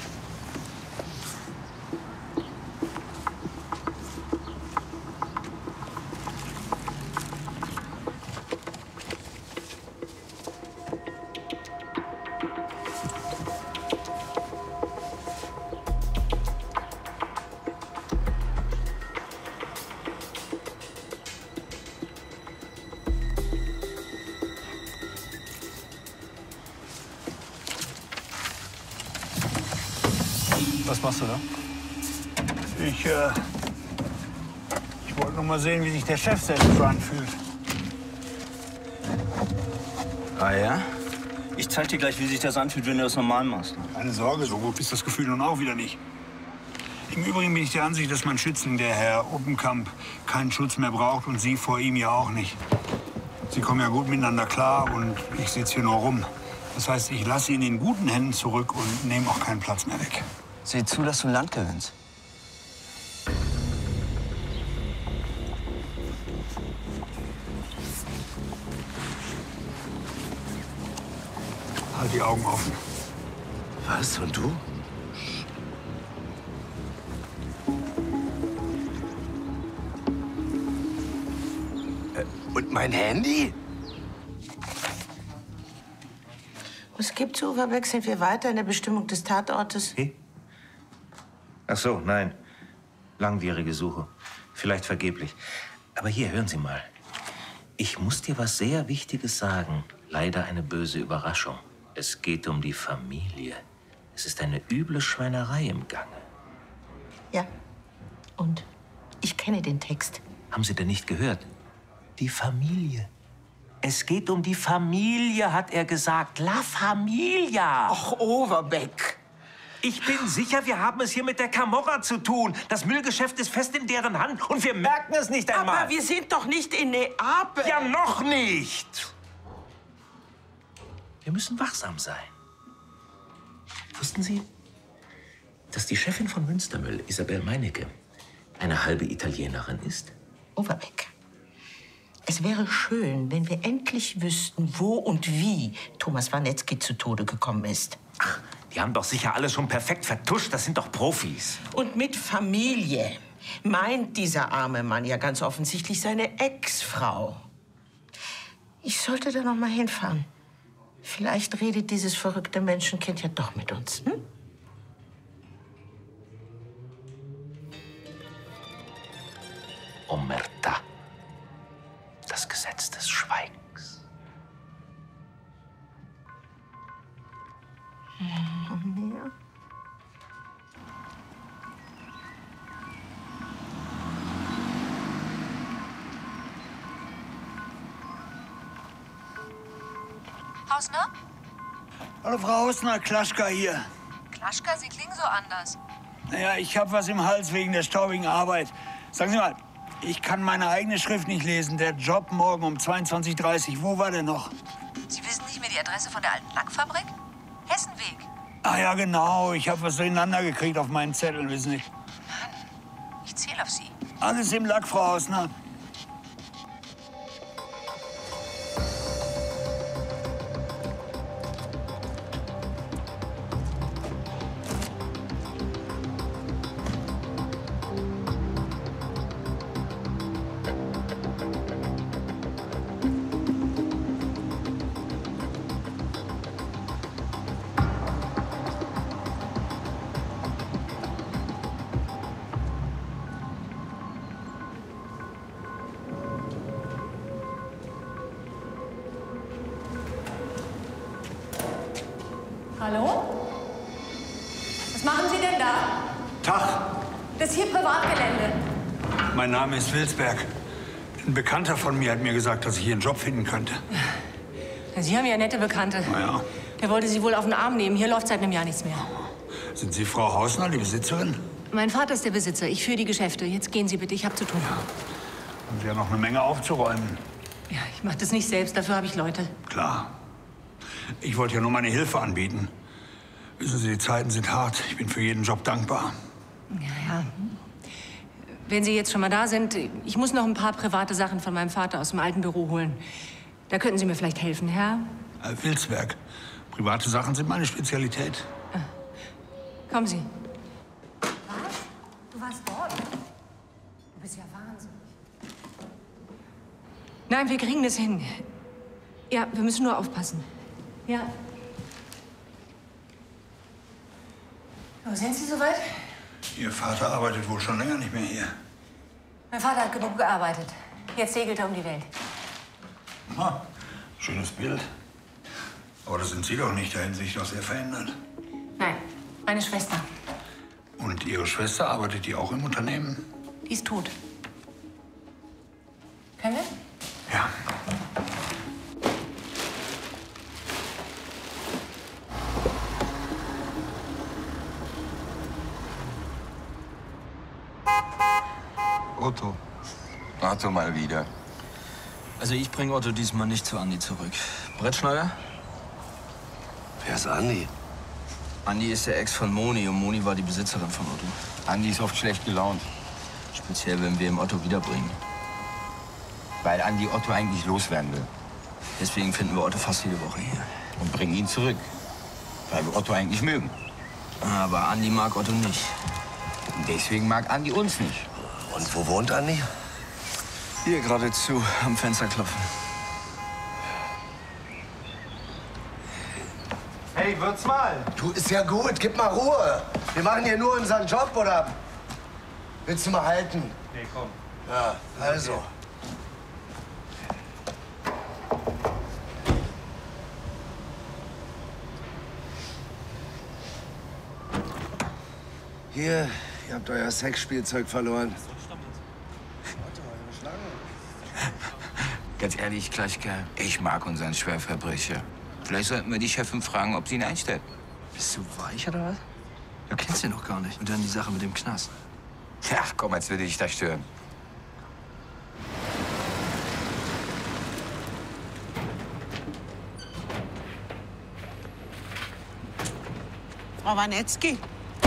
Speaker 17: Was machst du da?
Speaker 4: Ich wollte nur mal sehen, wie sich der Chef selbst so anfühlt.
Speaker 17: Ah ja? Ich zeig dir gleich, wie sich das anfühlt, wenn du das normal machst.
Speaker 4: Keine Sorge, so gut ist das Gefühl nun auch wieder nicht. Im Übrigen bin ich der Ansicht, dass mein Schützling, der Herr Oppenkamp, keinen Schutz mehr braucht und Sie vor ihm ja auch nicht. Sie kommen ja gut miteinander klar und ich sitze hier nur rum. Das heißt, ich lasse ihn in guten Händen zurück und nehme auch keinen Platz mehr weg.
Speaker 17: Sieh zu, dass du Land gewinnst.
Speaker 4: Halt die Augen offen.
Speaker 7: Was? Und du? Und mein Handy?
Speaker 8: Es gibt zu verwechseln wir weiter in der Bestimmung des Tatortes.
Speaker 19: Ach so, nein. Langwierige Suche. Vielleicht vergeblich. Aber hier, hören Sie mal.
Speaker 9: Ich muss dir was sehr Wichtiges sagen. Leider eine böse Überraschung. Es geht um die Familie. Es ist eine üble Schweinerei im Gange.
Speaker 8: Ja. Und? Ich kenne den Text.
Speaker 9: Haben Sie denn nicht gehört? Die Familie. Es geht um die Familie, hat er gesagt. La Familia.
Speaker 8: Ach, Overbeck.
Speaker 9: Ich bin sicher, wir haben es hier mit der Camorra zu tun. Das Müllgeschäft ist fest in deren Hand und wir merken es nicht einmal.
Speaker 8: Aber wir sind doch nicht in Neapel.
Speaker 9: Ja, noch nicht. Wir müssen wachsam sein. Wussten Sie, dass die Chefin von Münstermüll, Isabel Meinecke, eine halbe Italienerin ist?
Speaker 8: Overbeck. Es wäre schön, wenn wir endlich wüssten, wo und wie Thomas Wanetzki zu Tode gekommen ist.
Speaker 9: Ach, die haben doch sicher alles schon perfekt vertuscht. Das sind doch Profis.
Speaker 8: Und mit Familie meint dieser arme Mann ja ganz offensichtlich seine Ex-Frau. Ich sollte da noch mal hinfahren. Vielleicht redet dieses verrückte Menschenkind ja doch mit uns. Hm?
Speaker 9: Omerta. Das Gesetz des Schweigens.
Speaker 8: Ja.
Speaker 15: Hausner?
Speaker 4: Hallo, Frau Hausner, Klaschka hier.
Speaker 15: Klaschka, Sie klingen so anders.
Speaker 4: Naja, ich habe was im Hals wegen der staubigen Arbeit. Sagen Sie mal, ich kann meine eigene Schrift nicht lesen. Der Job morgen um 22:30 Uhr. Wo war der noch?
Speaker 15: Sie wissen nicht mehr die Adresse von der alten Lackfabrik? Hessenweg.
Speaker 4: Ah ja, genau. Ich habe was durcheinander gekriegt auf meinen Zettel, wissen Sie.
Speaker 15: Ich zähle auf Sie.
Speaker 4: Alles im Lack, Frau Hausner.
Speaker 16: Hallo? Was machen Sie denn da?
Speaker 4: Tag,
Speaker 16: Das ist hier Privatgelände.
Speaker 4: mein Name ist Wilsberg. Ein Bekannter von mir hat mir gesagt, dass ich hier einen Job finden könnte.
Speaker 16: Sie haben ja nette Bekannte.
Speaker 4: Naja,
Speaker 16: Der wollte Sie wohl auf den Arm nehmen. Hier läuft seit einem Jahr nichts mehr.
Speaker 4: sind Sie Frau Hausner, die Besitzerin?
Speaker 16: Mein Vater ist der Besitzer. Ich führe die Geschäfte. Jetzt gehen Sie bitte. Ich habe zu tun.
Speaker 4: Haben Sie ja noch eine Menge aufzuräumen.
Speaker 16: Ja, ich mache das nicht selbst. Dafür habe ich Leute.
Speaker 4: Klar. Ich wollte ja nur meine Hilfe anbieten. Wissen Sie, die Zeiten sind hart. Ich bin für jeden Job dankbar.
Speaker 16: Ja. Wenn Sie jetzt schon mal da sind, ich muss noch ein paar private Sachen von meinem Vater aus dem alten Büro holen. Da könnten Sie mir vielleicht helfen, Herr?
Speaker 4: Wilsberg. Private Sachen sind meine Spezialität.
Speaker 16: Kommen Sie. Was? Du warst dort? Du bist ja wahnsinnig. Nein, wir kriegen das hin. Ja, wir müssen nur aufpassen. Ja. Oh, sind Sie soweit?
Speaker 4: Ihr Vater arbeitet wohl schon länger nicht mehr hier.
Speaker 16: Mein Vater hat genug gearbeitet. Jetzt segelt er um die Welt.
Speaker 4: Ah, schönes Bild. Aber das sind Sie doch nicht. Da hätten Sie sich doch sehr verändert.
Speaker 16: Nein, meine Schwester.
Speaker 4: Und Ihre Schwester, arbeitet die auch im Unternehmen?
Speaker 16: Die ist tot. Können wir?
Speaker 4: Ja.
Speaker 20: Otto. Otto mal wieder. Also ich bringe Otto diesmal nicht zu Andi zurück. Brettschneider?
Speaker 7: Wer ist Andi?
Speaker 20: Andi ist der Ex von Moni und Moni war die Besitzerin von Otto. Andi ist oft schlecht gelaunt. Speziell, wenn wir ihm Otto wiederbringen. Weil Andi Otto eigentlich loswerden will. Deswegen finden wir Otto fast jede Woche hier. Und bringen ihn zurück. Weil wir Otto eigentlich mögen. Aber Andi mag Otto nicht. Und deswegen mag Andi uns nicht.
Speaker 7: Und wo wohnt Andi?
Speaker 20: Hier geradezu, am Fenster klopfen.
Speaker 7: Hey, wird's mal? Du, ist ja gut. Gib mal Ruhe. Wir machen hier nur unseren Job, oder? Willst du mal halten?
Speaker 17: Nee, komm.
Speaker 7: Ja, also. Hier, ihr habt euer Sexspielzeug verloren.
Speaker 20: Ganz ehrlich, Klaschka, ich mag unseren Schwerverbrecher. Vielleicht sollten wir die Chefin fragen, ob sie ihn einstellt.
Speaker 17: Bist du weich oder was? Du kennst ihn noch gar nicht. Und dann die Sache mit dem Knast.
Speaker 20: Ja, komm, als würde ich da stören.
Speaker 8: Frau Wanetzki?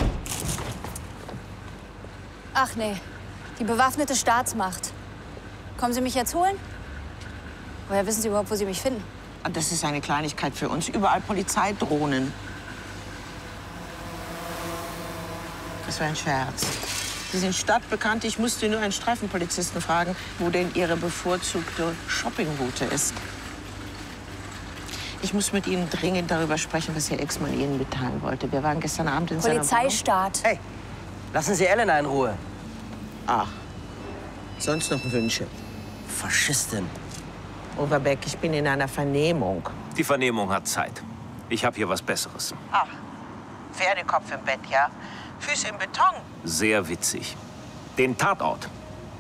Speaker 21: Ach nee, die bewaffnete Staatsmacht. Kommen Sie mich jetzt holen? Woher wissen Sie überhaupt, wo Sie mich finden?
Speaker 8: Das ist eine Kleinigkeit für uns. Überall Polizeidrohnen. Das war ein Scherz. Sie sind stadtbekannt. Ich musste nur einen Streifenpolizisten fragen, wo denn Ihre bevorzugte Shoppingroute ist. Ich muss mit Ihnen dringend darüber sprechen, was Ihr Ex-Mann Ihnen mitteilen wollte. Wir waren gestern Abend in seiner
Speaker 21: Polizeistaat.
Speaker 12: Hey, lassen Sie Elena in Ruhe.
Speaker 8: Ach, sonst noch Wünsche?
Speaker 12: Faschistin.
Speaker 8: Overbeck, ich bin in einer Vernehmung.
Speaker 9: Die Vernehmung hat Zeit. Ich habe hier was Besseres.
Speaker 8: Ach, Pferdekopf im Bett, ja? Füße im Beton.
Speaker 9: Sehr witzig. Den Tatort.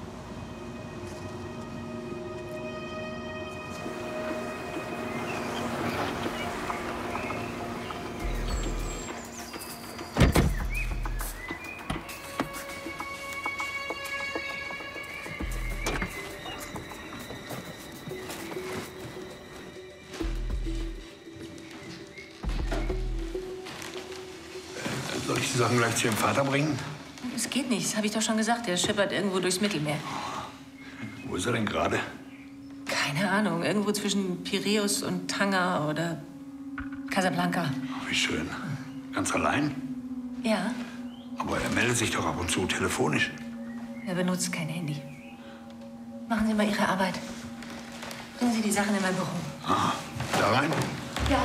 Speaker 4: Soll ich die Sachen gleich zu Ihrem Vater bringen?
Speaker 15: Es geht nicht, das habe ich doch schon gesagt. Der schippert irgendwo durchs Mittelmeer.
Speaker 4: Wo ist er denn gerade?
Speaker 15: Keine Ahnung, irgendwo zwischen Piräus und Tanger oder Casablanca.
Speaker 4: Wie schön. Ganz allein?
Speaker 15: Ja,
Speaker 4: Aber er meldet sich doch ab und zu telefonisch.
Speaker 15: er benutzt kein Handy. Machen Sie mal Ihre Arbeit. Bringen Sie die Sachen in mein Büro.
Speaker 4: Aha. Da rein?
Speaker 15: Ja.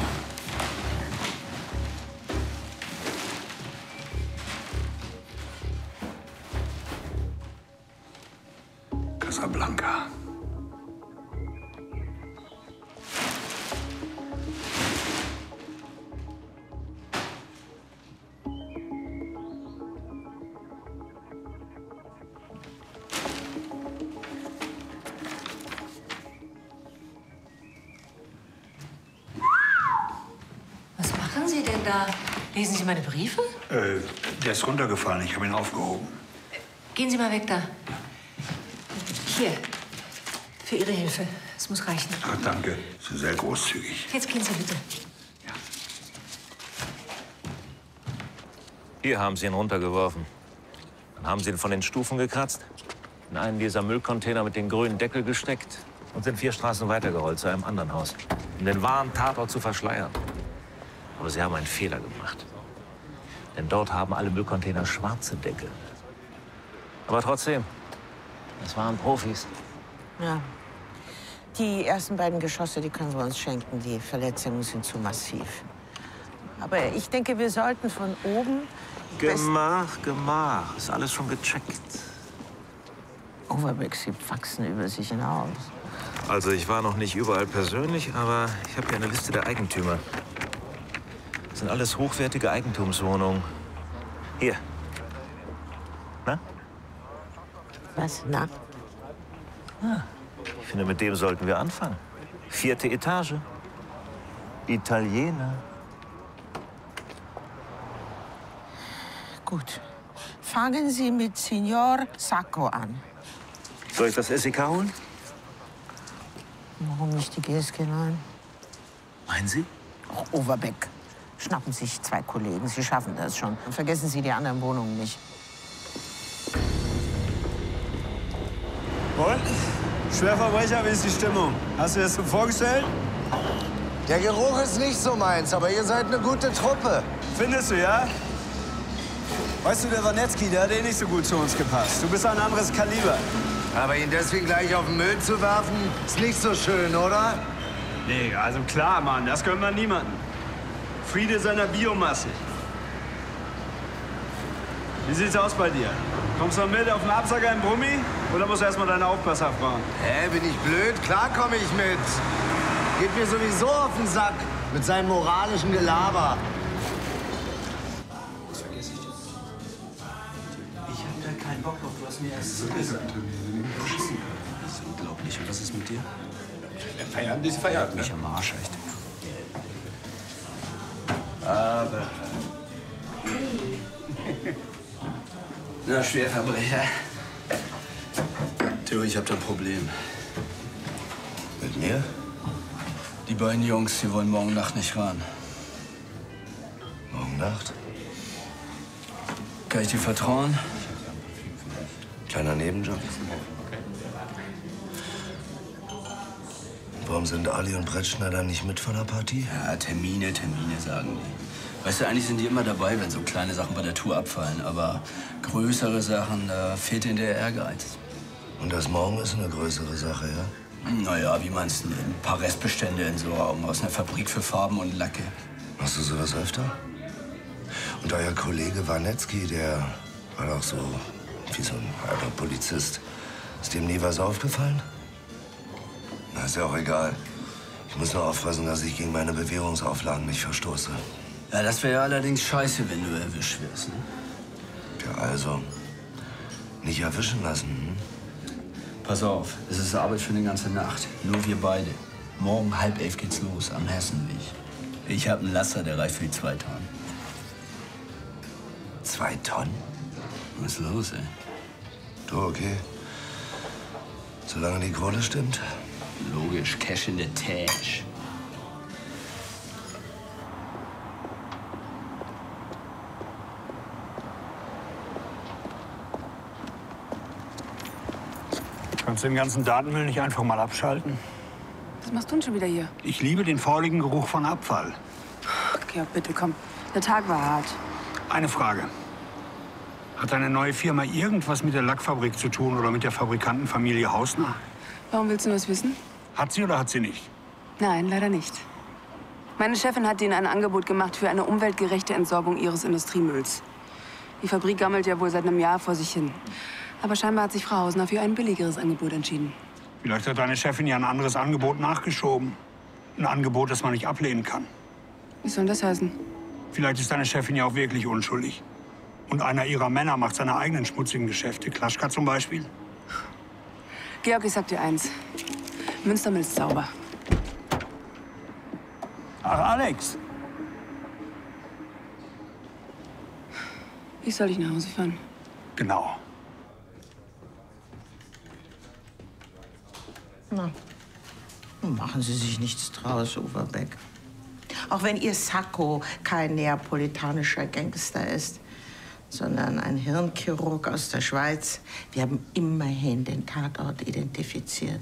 Speaker 4: Casablanca.
Speaker 15: Was machen Sie denn da? Lesen Sie meine Briefe?
Speaker 4: Der ist runtergefallen. Ich habe ihn aufgehoben.
Speaker 15: Gehen Sie mal weg da. Hier. Für Ihre Hilfe. Es muss reichen.
Speaker 4: Ach, danke. Sie sind sehr großzügig.
Speaker 15: Jetzt gehen Sie bitte.
Speaker 9: Hier haben Sie ihn runtergeworfen. Dann haben Sie ihn von den Stufen gekratzt, in einen dieser Müllcontainer mit dem grünen Deckel gesteckt und sind 4 Straßen weitergerollt zu einem anderen Haus, um den wahren Tatort zu verschleiern. Aber Sie haben einen Fehler gemacht. Denn dort haben alle Müllcontainer schwarze Deckel. Aber trotzdem, das waren Profis.
Speaker 8: Ja. Die ersten beiden Geschosse, die können wir uns schenken. Die Verletzungen sind zu massiv. Aber ich denke, wir sollten von oben...
Speaker 9: Gemach. Ist alles schon gecheckt.
Speaker 8: Overbeck sieht Faxen über sich hinaus.
Speaker 9: Also, ich war noch nicht überall persönlich, aber ich habe hier eine Liste der Eigentümer. Das sind alles hochwertige Eigentumswohnungen. Hier. Na?
Speaker 8: Was? Na?
Speaker 9: Ich finde, mit dem sollten wir anfangen. 4. Etage. Italiener.
Speaker 8: Gut. Fangen Sie mit Signor Sacco an.
Speaker 9: Soll ich das SEK holen?
Speaker 8: Warum nicht die GSG 9?
Speaker 9: Meinen Sie?
Speaker 8: Oh, Overbeck. Schnappen sich 2 Kollegen. Sie schaffen das schon. Und vergessen Sie die anderen Wohnungen nicht.
Speaker 17: Und? Schwerverbrecher, wie ist die Stimmung? Hast du dir das so vorgestellt?
Speaker 7: Der Geruch ist nicht so meins, aber ihr seid eine gute Truppe.
Speaker 17: Findest du, ja? Weißt du, der Wanetzki, der hat eh nicht so gut zu uns gepasst. Du bist ein anderes Kaliber.
Speaker 7: Aber ihn deswegen gleich auf den Müll zu werfen, ist nicht so schön, oder?
Speaker 17: Nee, also klar, Mann, das gönnt man niemandem. Friede seiner Biomasse. Wie sieht's aus bei dir? Kommst du mit auf den Absacker im Brummi? Oder musst du erst mal deine Aufpasser fragen?
Speaker 7: Hä, bin ich blöd? Klar komme ich mit. Geht mir sowieso auf den Sack mit seinem moralischen Gelaber.
Speaker 17: Das ist unglaublich. Und was ist mit dir?
Speaker 11: Feierabend ist Feierabend.
Speaker 17: Mich am Arsch, echt.
Speaker 11: Aber.
Speaker 17: Na, Schwerverbrecher. Du, ich hab da ein Problem.
Speaker 7: Mit mir?
Speaker 17: Die beiden Jungs, die wollen morgen Nacht nicht ran.
Speaker 7: Morgen Nacht?
Speaker 17: Kann ich dir vertrauen?
Speaker 7: Kleiner Nebenjob. Warum sind Ali und Brettschneider nicht mit von der Partie?
Speaker 17: Ja, Termine, sagen die. Weißt du, eigentlich sind die immer dabei, wenn so kleine Sachen bei der Tour abfallen. Aber größere Sachen, da fehlt ihnen der Ehrgeiz.
Speaker 7: Und das morgen ist eine größere Sache, ja?
Speaker 17: Naja, wie meinst du denn? Ein paar Restbestände in so aus einer Fabrik für Farben und Lacke.
Speaker 7: Machst du sowas öfter? Und euer Kollege Warnetzky, der war doch so wie so ein alter Polizist. Ist dem nie was aufgefallen? Na, ist ja auch egal. Ich muss nur aufpassen, dass ich gegen meine Bewährungsauflagen nicht verstoße.
Speaker 17: Ja, das wäre ja allerdings scheiße, wenn du erwischt wirst, ne?
Speaker 7: Ja, also, nicht erwischen lassen, hm?
Speaker 17: Pass auf, es ist Arbeit für eine ganze Nacht. Nur wir beide. Morgen 10:30 geht's los am Hessenweg. Ich hab einen Laster, der reicht für die 2 Tonnen.
Speaker 7: 2 Tonnen?
Speaker 17: Was ist los, ey?
Speaker 7: Du, okay. Solange die Kohle stimmt.
Speaker 17: Logisch, Cash in the Tash.
Speaker 4: Kannst du den ganzen Datenmüll nicht einfach mal abschalten?
Speaker 16: Was machst du denn schon wieder hier?
Speaker 4: Ich liebe den fauligen Geruch von Abfall.
Speaker 16: Georg, bitte, komm. Der Tag war hart.
Speaker 4: Eine Frage. Hat deine neue Firma irgendwas mit der Lackfabrik zu tun oder mit der Fabrikantenfamilie Hausner?
Speaker 16: Warum willst du das wissen?
Speaker 4: Hat sie oder hat sie nicht?
Speaker 16: Nein, leider nicht. Meine Chefin hat ihnen ein Angebot gemacht für eine umweltgerechte Entsorgung ihres Industriemülls. Die Fabrik gammelt ja wohl seit einem Jahr vor sich hin. Aber scheinbar hat sich Frau Hausner für ein billigeres Angebot entschieden.
Speaker 4: Vielleicht hat deine Chefin ja ein anderes Angebot nachgeschoben. Ein Angebot, das man nicht ablehnen kann.
Speaker 16: Was soll das heißen?
Speaker 4: Vielleicht ist deine Chefin ja auch wirklich unschuldig. Und einer ihrer Männer macht seine eigenen schmutzigen Geschäfte. Klaschka zum Beispiel.
Speaker 16: Georg, ich sag dir eins. Münstermüll ist sauber.
Speaker 4: Ach, Alex.
Speaker 16: Wie soll ich nach Hause fahren?
Speaker 4: Genau.
Speaker 8: Na, machen Sie sich nichts draus, Overbeck. Auch wenn Ihr Sacco kein neapolitanischer Gangster ist, sondern ein Hirnchirurg aus der Schweiz. Wir haben immerhin den Tatort identifiziert.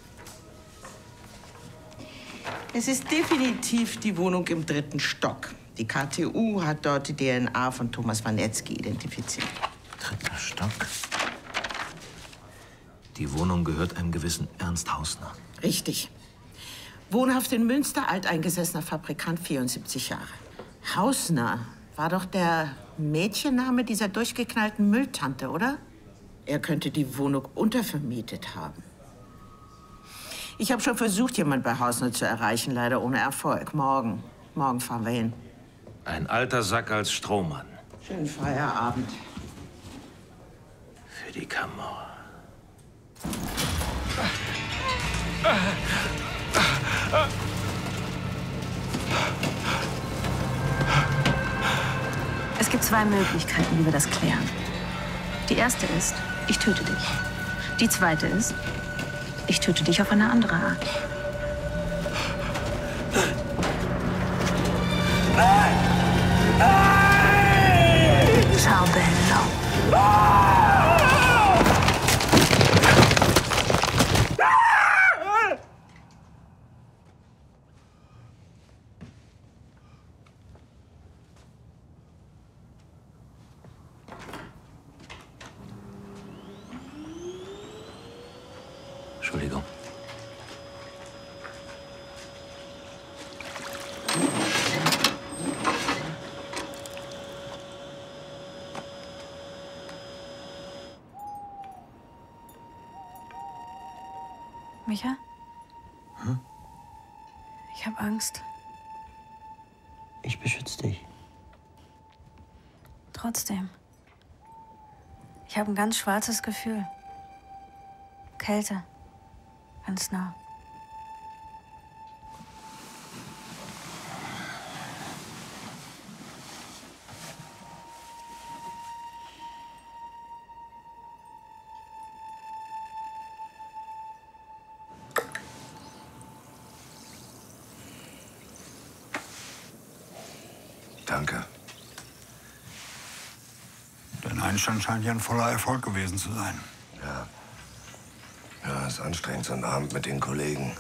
Speaker 8: Es ist definitiv die Wohnung im 3. Stock. Die KTU hat dort die DNA von Thomas Warnetzky identifiziert.
Speaker 9: 3. Stock? Die Wohnung gehört einem gewissen Ernst Hausner.
Speaker 8: Richtig. Wohnhaft in Münster, alteingesessener Fabrikant, 74 Jahre. Hausner war doch der Mädchenname dieser durchgeknallten Mülltante, oder? Er könnte die Wohnung untervermietet haben. Ich habe schon versucht, jemanden bei Hausner zu erreichen, leider ohne Erfolg. Morgen fahren wir hin.
Speaker 9: Ein alter Sack als Strohmann.
Speaker 8: Schönen Feierabend.
Speaker 9: Für die Kamera.
Speaker 3: Es gibt 2 Möglichkeiten, wie wir das klären. Die erste ist, ich töte dich. Die zweite ist, ich töte dich auf eine andere Art. Ciao, bello.
Speaker 9: Entschuldigung.
Speaker 3: Micha?
Speaker 12: Hm?
Speaker 3: Ich habe Angst.
Speaker 12: Ich beschütze dich.
Speaker 3: Trotzdem. Ich habe ein ganz schwarzes Gefühl. Kälte. Ganz nah.
Speaker 7: Danke.
Speaker 4: Dein Einstand scheint ja ein voller Erfolg gewesen zu sein.
Speaker 7: Ja. Ja, ist anstrengend, so ein Abend mit den Kollegen.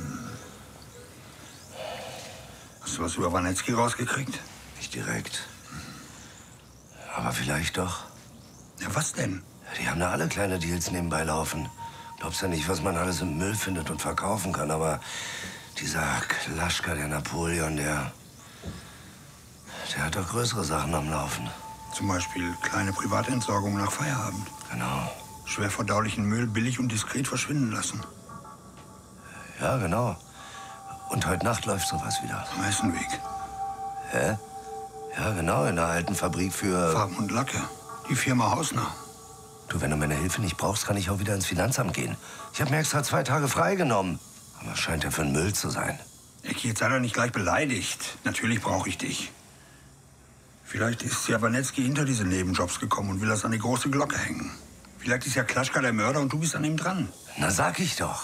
Speaker 4: Hast du was über Wanetzki rausgekriegt?
Speaker 7: Nicht direkt. Aber vielleicht doch.
Speaker 4: Ja, was denn?
Speaker 7: Die haben da alle kleine Deals nebenbei laufen. Glaubst ja nicht, was man alles im Müll findet und verkaufen kann, aber dieser Klaschka, der Napoleon, der hat doch größere Sachen am Laufen.
Speaker 4: Zum Beispiel kleine Privatentsorgung nach Feierabend.
Speaker 7: Genau.
Speaker 4: Schwer verdaulichen Müll billig und diskret verschwinden lassen.
Speaker 7: Ja, genau. Und heute Nacht läuft sowas wieder.
Speaker 4: Am Hessenweg.
Speaker 7: Hä? Ja, genau, in der alten Fabrik für...
Speaker 4: Farben und Lacke. Die Firma Hausner.
Speaker 7: Du, wenn du meine Hilfe nicht brauchst, kann ich auch wieder ins Finanzamt gehen. Ich habe mir extra 2 Tage freigenommen. Aber es scheint ja für den Müll zu sein.
Speaker 4: Ecki, jetzt sei doch nicht gleich beleidigt. Natürlich brauche ich dich. Vielleicht ist ja Wanetzki hinter diese Nebenjobs gekommen und will das an die große Glocke hängen. Vielleicht ist ja Klaschka der Mörder und du bist an ihm dran.
Speaker 7: Na, sag ich doch.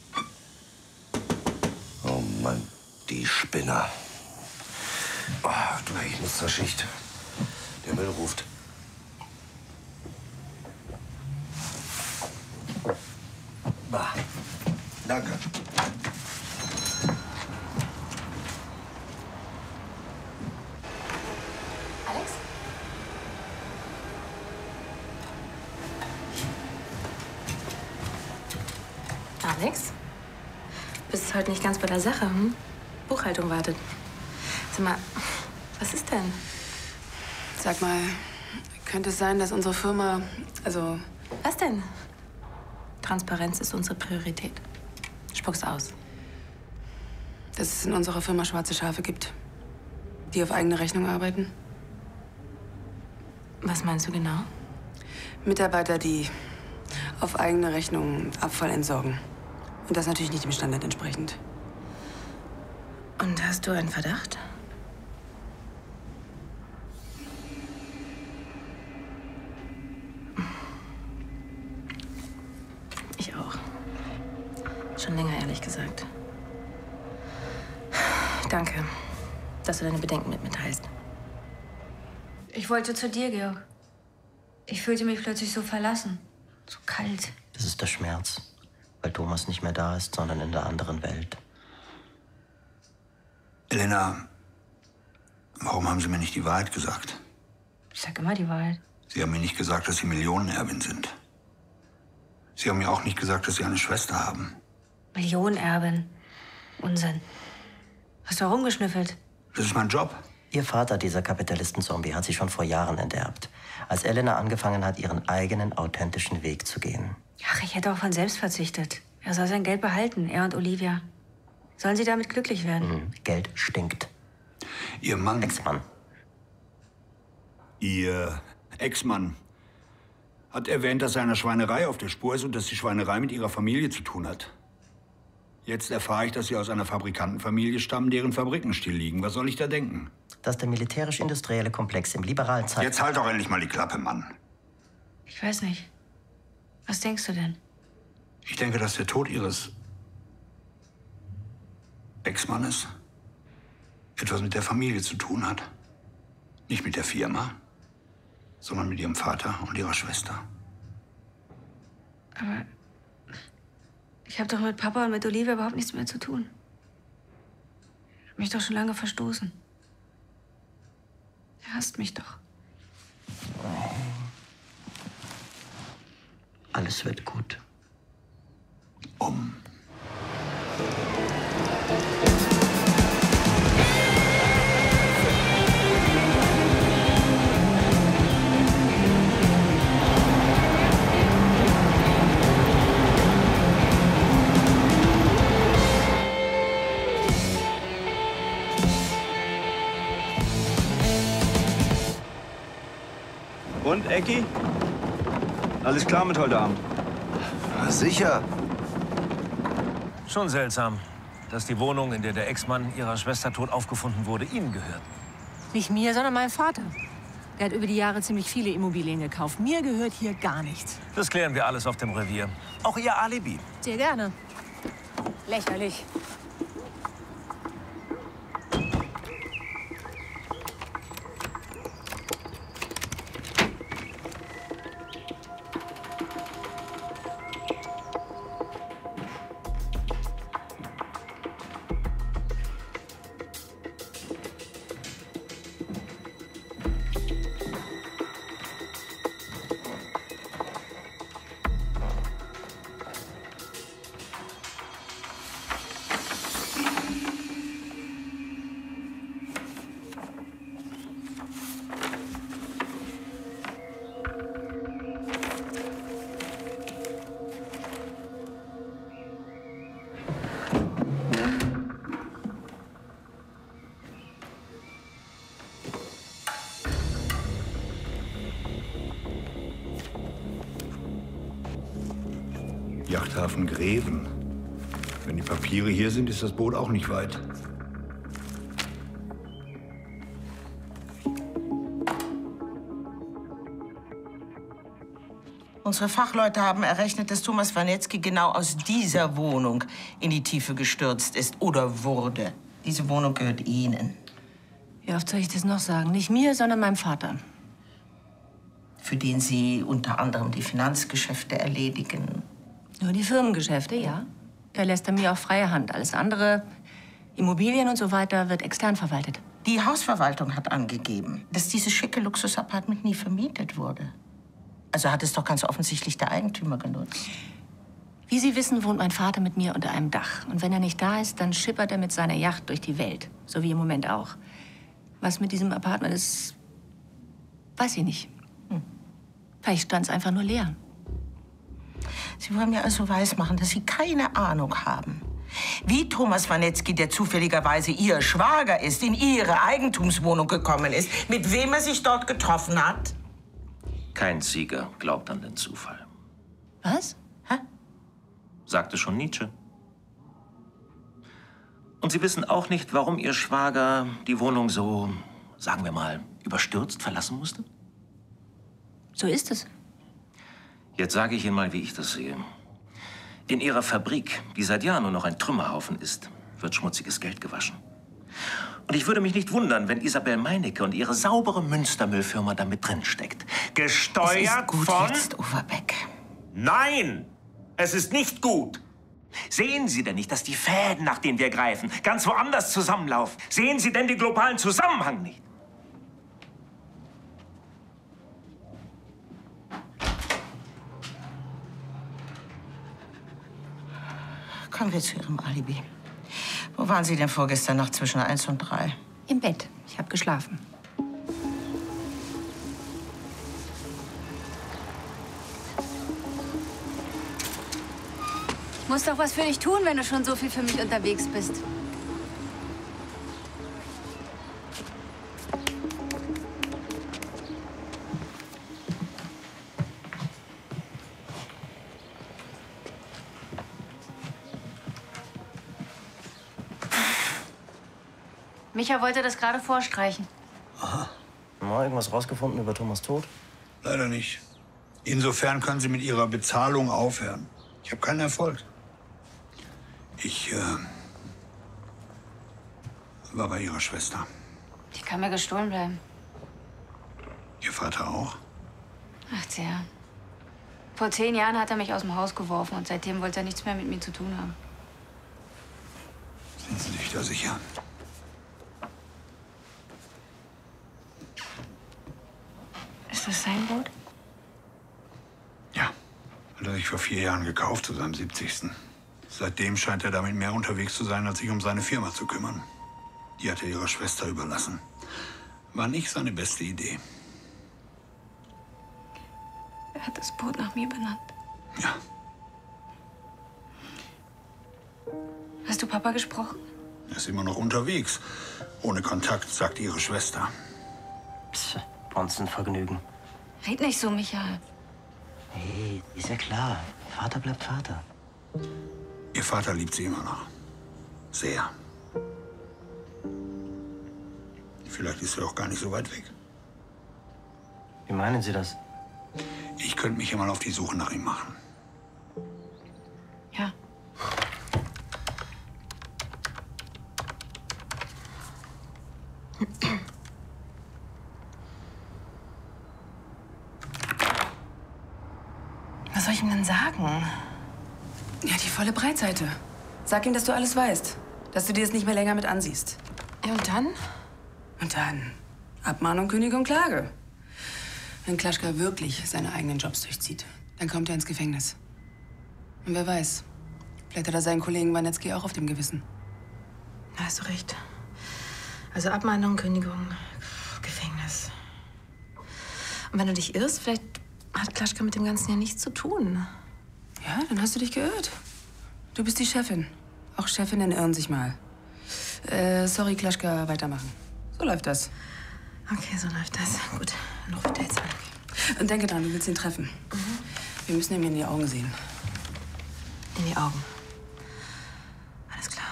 Speaker 7: Oh Mann, die Spinner. Oh, du, ich muss zur Schicht. Der Müll ruft. Bah. Danke.
Speaker 3: Alex? Alex? Bist heute nicht ganz bei der Sache, hm? Buchhaltung wartet. Sag mal, was ist denn?
Speaker 16: Sag mal, könnte es sein, dass unsere Firma, also...
Speaker 3: Was denn? Transparenz ist unsere Priorität. Spuck's aus.
Speaker 16: Dass es in unserer Firma schwarze Schafe gibt, die auf eigene Rechnung arbeiten?
Speaker 3: Was meinst du genau?
Speaker 16: Mitarbeiter, die auf eigene Rechnung Abfall entsorgen. Und das natürlich nicht dem Standard entsprechend.
Speaker 3: Und hast du einen Verdacht? Ich auch. Schon länger, ehrlich gesagt. Danke, dass du deine Bedenken mit mir teilst. Ich wollte zu dir, Georg. Ich fühlte mich plötzlich so verlassen. So kalt.
Speaker 12: Das ist der Schmerz, weil Thomas nicht mehr da ist, sondern in der anderen Welt.
Speaker 4: Elena, warum haben Sie mir nicht die Wahrheit gesagt?
Speaker 3: Ich sag immer die Wahrheit.
Speaker 4: Sie haben mir nicht gesagt, dass Sie Millionenerbin sind. Sie haben mir auch nicht gesagt, dass Sie eine Schwester haben.
Speaker 3: Millionenerbin. Unsinn. Hast du rumgeschnüffelt?
Speaker 4: Das ist mein Job.
Speaker 12: Ihr Vater, dieser Kapitalisten-Zombie, hat sie schon vor Jahren enterbt. Als Elena angefangen hat, ihren eigenen authentischen Weg zu gehen.
Speaker 3: Ach, ich hätte auch von selbst verzichtet. Er soll sein Geld behalten, er und Olivia. Sollen sie damit glücklich werden?
Speaker 12: Geld stinkt.
Speaker 4: Ihr Mann.
Speaker 12: Ex-Mann.
Speaker 4: Ihr Ex-Mann hat erwähnt, dass er einer Schweinerei auf der Spur ist und dass die Schweinerei mit ihrer Familie zu tun hat. Jetzt erfahre ich, dass Sie aus einer Fabrikantenfamilie stammen, deren Fabriken still liegen. Was soll ich da denken?
Speaker 12: Dass der militärisch-industrielle Komplex im liberalen Zeit...
Speaker 4: Jetzt halt doch endlich mal die Klappe, Mann.
Speaker 3: Ich weiß nicht. Was denkst du denn?
Speaker 4: Ich denke, dass der Tod Ihres Ex-Mannes etwas mit der Familie zu tun hat. Nicht mit der Firma, sondern mit Ihrem Vater und Ihrer Schwester.
Speaker 3: Aber ich habe doch mit Papa und mit Olivia überhaupt nichts mehr zu tun. Ich hab mich doch schon lange verstoßen. Er hasst mich doch.
Speaker 12: Alles wird gut.
Speaker 17: Und, Ecki? Alles klar mit heute Abend?
Speaker 7: Na sicher.
Speaker 9: Schon seltsam, dass die Wohnung, in der der Ex-Mann ihrer Schwester tot aufgefunden wurde, Ihnen gehört.
Speaker 15: Nicht mir, sondern meinem Vater. Der hat über die Jahre ziemlich viele Immobilien gekauft. Mir gehört hier gar nichts.
Speaker 9: Das klären wir alles auf dem Revier. Auch Ihr Alibi.
Speaker 15: Sehr gerne. Lächerlich.
Speaker 4: Yachthafen Greven. Wenn die Papiere hier sind, ist das Boot auch nicht weit.
Speaker 8: Unsere Fachleute haben errechnet, dass Thomas Wanetzki genau aus dieser Wohnung in die Tiefe gestürzt ist oder wurde. Diese Wohnung gehört Ihnen.
Speaker 15: Wie oft soll ich das noch sagen? Nicht mir, sondern meinem Vater.
Speaker 8: Für den Sie unter anderem die Finanzgeschäfte erledigen.
Speaker 15: Nur die Firmengeschäfte, ja. Da lässt er mir auch freie Hand. Alles andere, Immobilien und so weiter, wird extern verwaltet.
Speaker 8: Die Hausverwaltung hat angegeben, dass dieses schicke Luxusapartment nie vermietet wurde. Also hat es doch ganz offensichtlich der Eigentümer genutzt.
Speaker 15: Wie Sie wissen, wohnt mein Vater mit mir unter einem Dach. Und wenn er nicht da ist, dann schippert er mit seiner Yacht durch die Welt. So wie im Moment auch. Was mit diesem Apartment ist, weiß ich nicht. Vielleicht stand es einfach nur leer.
Speaker 8: Sie wollen mir also weismachen, dass Sie keine Ahnung haben, wie Thomas Wanetzki, der zufälligerweise Ihr Schwager ist, in Ihre Eigentumswohnung gekommen ist, mit wem er sich dort getroffen hat?
Speaker 9: Kein Sieger glaubt an den Zufall.
Speaker 15: Was?
Speaker 8: Hä?
Speaker 9: Sagte schon Nietzsche. Und Sie wissen auch nicht, warum Ihr Schwager die Wohnung so, sagen wir mal, überstürzt verlassen musste?
Speaker 15: So ist es.
Speaker 9: Jetzt sage ich Ihnen mal, wie ich das sehe. In Ihrer Fabrik, die seit Jahren nur noch ein Trümmerhaufen ist, wird schmutziges Geld gewaschen. Und ich würde mich nicht wundern, wenn Isabel Meinecke und ihre saubere Münstermüllfirma da mit drin steckt. Gesteuert
Speaker 8: es ist gut
Speaker 9: von...
Speaker 8: jetzt, Overbeck.
Speaker 9: Nein, es ist nicht gut. Sehen Sie denn nicht, dass die Fäden, nach denen wir greifen, ganz woanders zusammenlaufen? Sehen Sie denn den globalen Zusammenhang nicht?
Speaker 8: Kommen wir zu Ihrem Alibi. Wo waren Sie denn vorgestern Nacht zwischen 1 und 3?
Speaker 15: Im Bett. Ich habe geschlafen.
Speaker 21: Ich muss doch was für dich tun, wenn du schon so viel für mich unterwegs bist. Micha wollte das gerade vorstreichen.
Speaker 12: Aha. Mal irgendwas rausgefunden über Thomas Tod?
Speaker 4: Leider nicht. Insofern können Sie mit Ihrer Bezahlung aufhören. Ich habe keinen Erfolg. Ich war bei Ihrer Schwester.
Speaker 3: Die kann mir gestohlen bleiben.
Speaker 4: Ihr Vater auch?
Speaker 3: Ach, tja. Vor 10 Jahren hat er mich aus dem Haus geworfen und seitdem wollte er nichts mehr mit mir zu tun haben.
Speaker 4: Sind Sie sich da sicher?
Speaker 3: Ist das sein Boot?
Speaker 4: Ja. Hat er sich vor 4 Jahren gekauft, zu seinem 70. Seitdem scheint er damit mehr unterwegs zu sein, als sich um seine Firma zu kümmern. Die hat er ihrer Schwester überlassen. War nicht seine beste Idee.
Speaker 3: Er hat das Boot nach mir benannt.
Speaker 4: Ja.
Speaker 3: Hast du Papa gesprochen?
Speaker 4: Er ist immer noch unterwegs. Ohne Kontakt, sagt ihre Schwester.
Speaker 12: Psst, Bonzenvergnügen.
Speaker 3: Red nicht so, Michael.
Speaker 12: Hey, ist ja klar. Vater bleibt Vater.
Speaker 4: Ihr Vater liebt sie immer noch. Sehr. Vielleicht ist er auch gar nicht so weit weg.
Speaker 12: Wie meinen Sie das?
Speaker 4: Ich könnte mich ja mal auf die Suche nach ihm machen.
Speaker 15: Ja.
Speaker 14: Was soll ich ihm denn sagen? Ja, die volle Breitseite. Sag ihm, dass du alles weißt. Dass du dir es nicht mehr länger mit ansiehst.
Speaker 16: Ja, und dann?
Speaker 14: Und dann Abmahnung, Kündigung, Klage. Wenn Klaschka wirklich seine eigenen Jobs durchzieht, dann kommt er ins Gefängnis. Und wer weiß, vielleicht hat er seinen Kollegen Wanetzki auch auf dem Gewissen.
Speaker 16: Da hast du recht. Also Abmahnung, Kündigung, Gefängnis. Und wenn du dich irrst, vielleicht hat Klaschka mit dem Ganzen ja nichts zu tun.
Speaker 14: Ja, dann hast du dich geirrt. Du bist die Chefin. Auch Chefinnen irren sich mal. Sorry, Klaschka, weitermachen. So läuft das.
Speaker 16: Okay, so läuft das. Gut, dann ruf ich jetzt an.
Speaker 14: Und denke dran, du willst ihn treffen. Wir müssen ihm in die Augen sehen.
Speaker 16: In die Augen. Alles klar.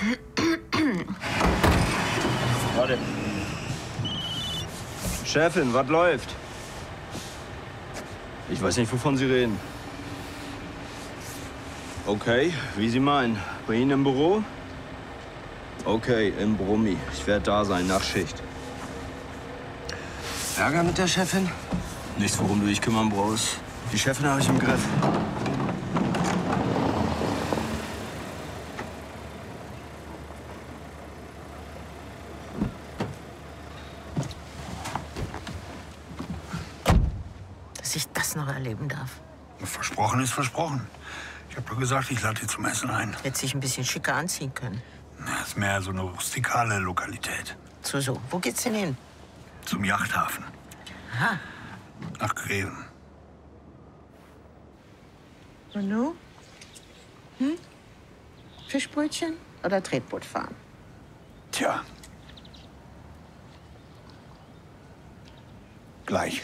Speaker 17: Warte. Chefin, was läuft? Ich weiß nicht, wovon Sie reden. Okay, wie Sie meinen. Bei Ihnen im Büro? Okay, im Brummi. Ich werde da sein, Nachtschicht.
Speaker 7: Ärger mit der Chefin?
Speaker 17: Nichts, worum du dich kümmern brauchst. Die Chefin habe ich im Griff.
Speaker 8: Dass ich das noch erleben darf.
Speaker 4: Versprochen ist versprochen. Ich habe doch gesagt, ich lade dich zum Essen ein.
Speaker 8: Hätte sich ein bisschen schicker anziehen können.
Speaker 4: Das ist mehr so eine rustikale Lokalität.
Speaker 8: So. Wo geht's denn hin?
Speaker 4: Zum Yachthafen.
Speaker 8: Aha.
Speaker 4: Nach Greven.
Speaker 8: Und du? Fischbrötchen oder Tretboot fahren?
Speaker 4: Tja. Gleich.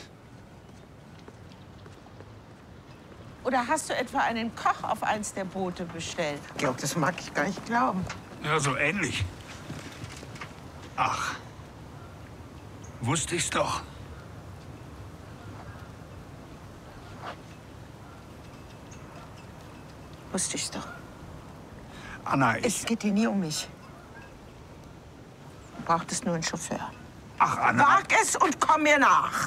Speaker 8: Oder hast du etwa einen Koch auf eins der Boote bestellt? Georg, das mag ich gar nicht glauben.
Speaker 4: Ja, so ähnlich. Ach. Wusste ich's doch.
Speaker 8: Wusste ich's doch.
Speaker 4: Anna,
Speaker 8: Es geht dir nie um mich. Du brauchtest nur einen Chauffeur.
Speaker 4: Ach, Anna.
Speaker 8: Wag es und komm mir nach.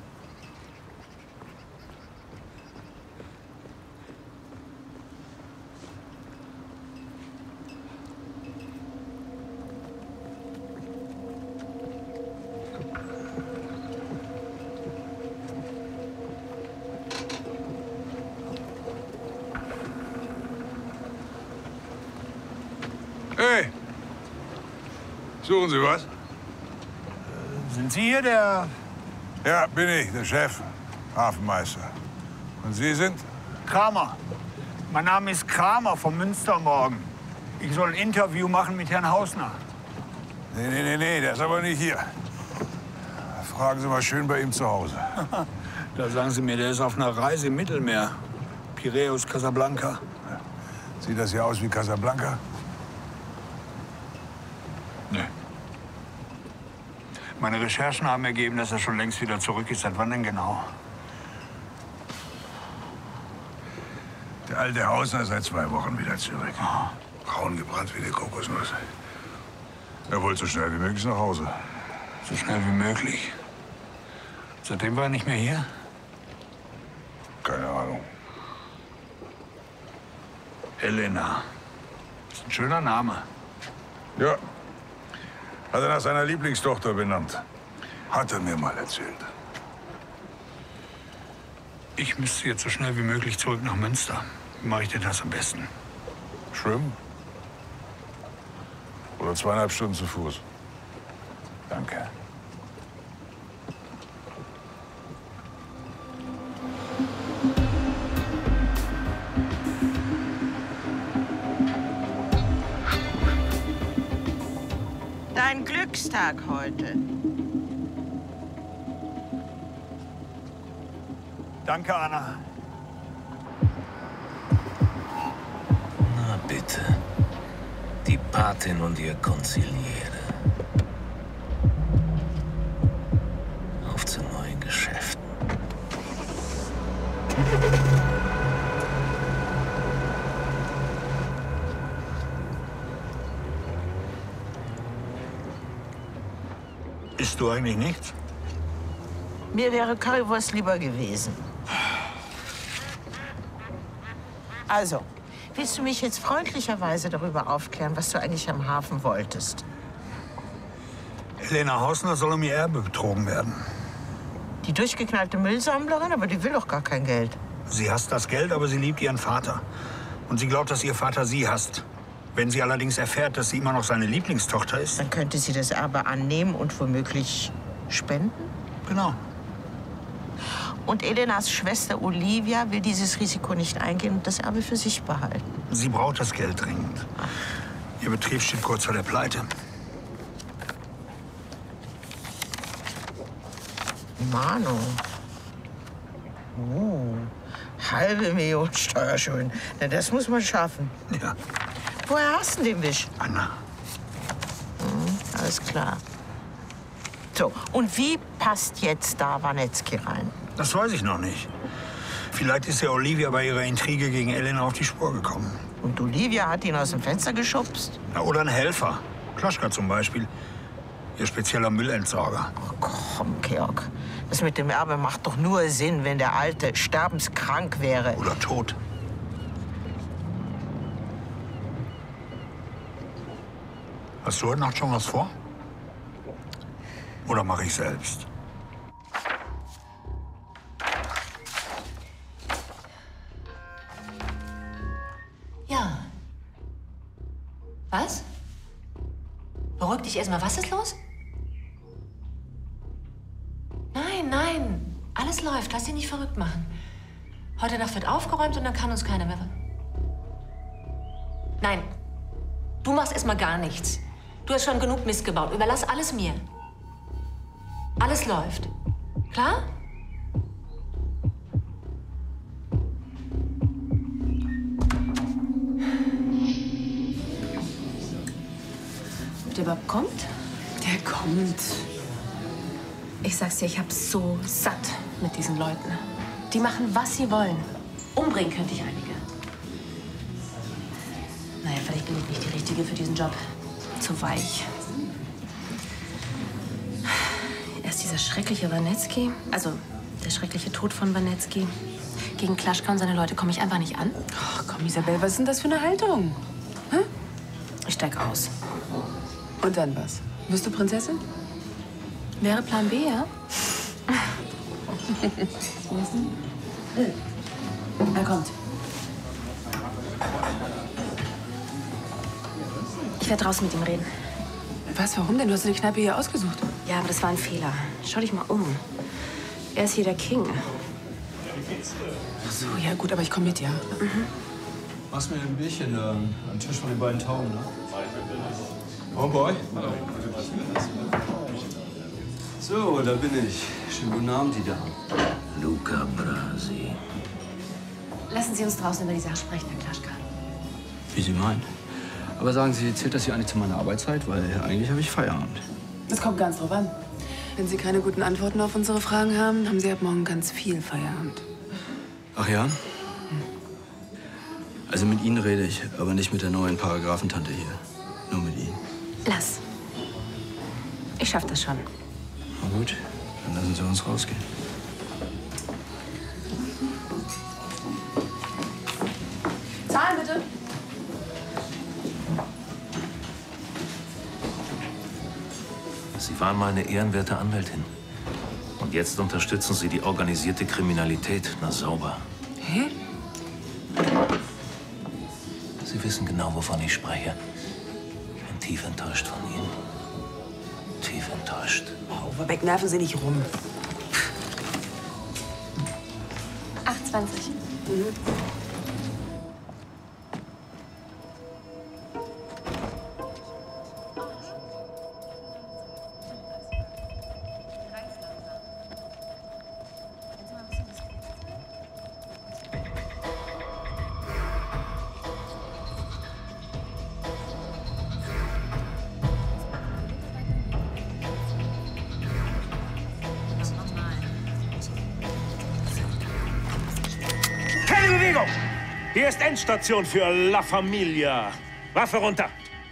Speaker 4: Hey! Suchen Sie was?
Speaker 5: Sind Sie hier der... Ja, bin ich, der Chef, Hafenmeister. Und Sie sind? Kramer. Mein Name ist Kramer vom Münstermorgen. Ich soll ein Interview machen mit Herrn Hausner. Nee, der ist aber nicht hier. Fragen Sie mal schön bei ihm zu Hause.
Speaker 4: Da sagen Sie mir, der ist auf einer Reise im Mittelmeer. Piräus, Casablanca.
Speaker 5: Sieht das hier aus wie Casablanca?
Speaker 4: Nee.
Speaker 5: Meine Recherchen haben ergeben, dass er schon längst wieder zurück ist. Seit wann denn genau? Der alte Hausner ist seit 2 Wochen wieder zurück. Braun gebrannt wie eine Kokosnuss. Er wollte so schnell wie möglich nach Hause.
Speaker 4: So schnell wie möglich. Seitdem war er nicht mehr hier?
Speaker 5: Keine Ahnung.
Speaker 4: Helena. Das ist ein schöner Name.
Speaker 5: Ja. Hat er nach seiner Lieblingstochter benannt. Hat er mir mal erzählt.
Speaker 4: Ich müsste jetzt so schnell wie möglich zurück nach Münster. Wie mache ich denn das am besten?
Speaker 5: Schwimmen? Oder 2,5 Stunden zu Fuß?
Speaker 4: Danke.
Speaker 8: Dein Glückstag heute.
Speaker 5: Danke, Anna.
Speaker 9: bitte. Die Patin und ihr Konziliere. Auf zu neuen Geschäften.
Speaker 5: Isst du eigentlich nichts?
Speaker 8: Mir wäre Currywurst lieber gewesen. Also, willst du mich jetzt freundlicherweise darüber aufklären, was du eigentlich am Hafen wolltest?
Speaker 5: Elena Hausner soll um ihr Erbe betrogen werden.
Speaker 8: Die durchgeknallte Müllsammlerin, aber die will doch gar kein Geld.
Speaker 5: Sie hasst das Geld, aber sie liebt ihren Vater. Und sie glaubt, dass ihr Vater sie hasst. Wenn sie allerdings erfährt, dass sie immer noch seine Lieblingstochter ist...
Speaker 8: Dann könnte sie das Erbe annehmen und womöglich spenden?
Speaker 5: Genau.
Speaker 8: Und Elenas Schwester Olivia will dieses Risiko nicht eingehen und das Erbe für sich behalten.
Speaker 5: Sie braucht das Geld dringend. Ihr Betrieb steht kurz vor der Pleite.
Speaker 8: Manu. Oh, halbe Million Steuerschulden. Na, das muss man schaffen.
Speaker 5: Ja.
Speaker 8: Woher hast du den Wisch?
Speaker 5: Anna.
Speaker 8: Alles klar. So, und wie passt jetzt da Wanetzki rein?
Speaker 5: Das weiß ich noch nicht. Vielleicht ist ja Olivia bei ihrer Intrige gegen Elena auf die Spur gekommen.
Speaker 8: Und Olivia hat ihn aus dem Fenster geschubst?
Speaker 5: Ja, oder ein Helfer. Klaschka zum Beispiel. Ihr spezieller Müllentsorger.
Speaker 8: Oh, komm, Georg. Das mit dem Erbe macht doch nur Sinn, wenn der Alte sterbenskrank wäre.
Speaker 5: Oder tot. Hast du heute Nacht schon was vor? Oder mache ich selbst?
Speaker 15: Ja. Was? Beruhig dich erstmal. Was ist los? Nein, nein. Alles läuft. Lass dich nicht verrückt machen. Heute Nacht wird aufgeräumt und dann kann uns keiner mehr... Nein. Du machst erstmal gar nichts. Du hast schon genug Mist gebaut. Überlass alles mir. Alles läuft. Klar? Ob der überhaupt kommt?
Speaker 14: Der kommt. Ich sag's dir, ich hab so satt mit diesen Leuten. Die machen, was sie wollen.
Speaker 15: Umbringen könnte ich einige. Naja, vielleicht bin ich nicht die Richtige für diesen Job.
Speaker 14: Zu weich. Erst dieser schreckliche Wanetzki, also der schreckliche Tod von Wanetzki. Gegen Klaschka und seine Leute komme ich einfach nicht an. Ach komm, Isabel, was ist denn das für eine Haltung? Hä? Ich steig aus. Und dann was? Wirst du Prinzessin? Wäre Plan B, ja?
Speaker 15: Er kommt.
Speaker 14: Ich werde draußen mit ihm reden. Was, warum denn? Du hast dir die Kneipe hier ausgesucht. Ja, aber das war ein Fehler. Schau dich mal um. Er ist hier der King. Ach so, ja gut, aber ich komme mit, ja.
Speaker 17: Machst mir ein Bierchen am Tisch von den beiden Tauben, ne? Oh boy. So, da bin ich. Schönen guten Abend, Ida.
Speaker 9: Luca Brasi.
Speaker 14: Lassen Sie uns draußen über die Sache sprechen, Herr Klaschka.
Speaker 17: Wie Sie meinen. Aber sagen Sie, zählt das hier eigentlich zu meiner Arbeitszeit? Weil eigentlich habe ich Feierabend.
Speaker 14: Das kommt ganz drauf an. Wenn Sie keine guten Antworten auf unsere Fragen haben, haben Sie ab morgen ganz viel Feierabend.
Speaker 17: Ach ja? Also mit Ihnen rede ich, aber nicht mit der neuen Paragraphentante hier. Nur mit Ihnen.
Speaker 14: Lass. Ich schaff das schon.
Speaker 17: Na gut, dann lassen Sie uns rausgehen.
Speaker 14: Zahlen bitte.
Speaker 9: Sie waren mal eine ehrenwerte Anwältin. Und jetzt unterstützen Sie die organisierte Kriminalität. Na sauber.
Speaker 14: Hä?
Speaker 9: Sie wissen genau, wovon ich spreche. Ich bin tief enttäuscht von Ihnen. Tief enttäuscht.
Speaker 14: Oh, Overbeck, nerven Sie nicht rum.
Speaker 21: 8,20.
Speaker 13: Hier ist Endstation für La Familia. Waffe runter.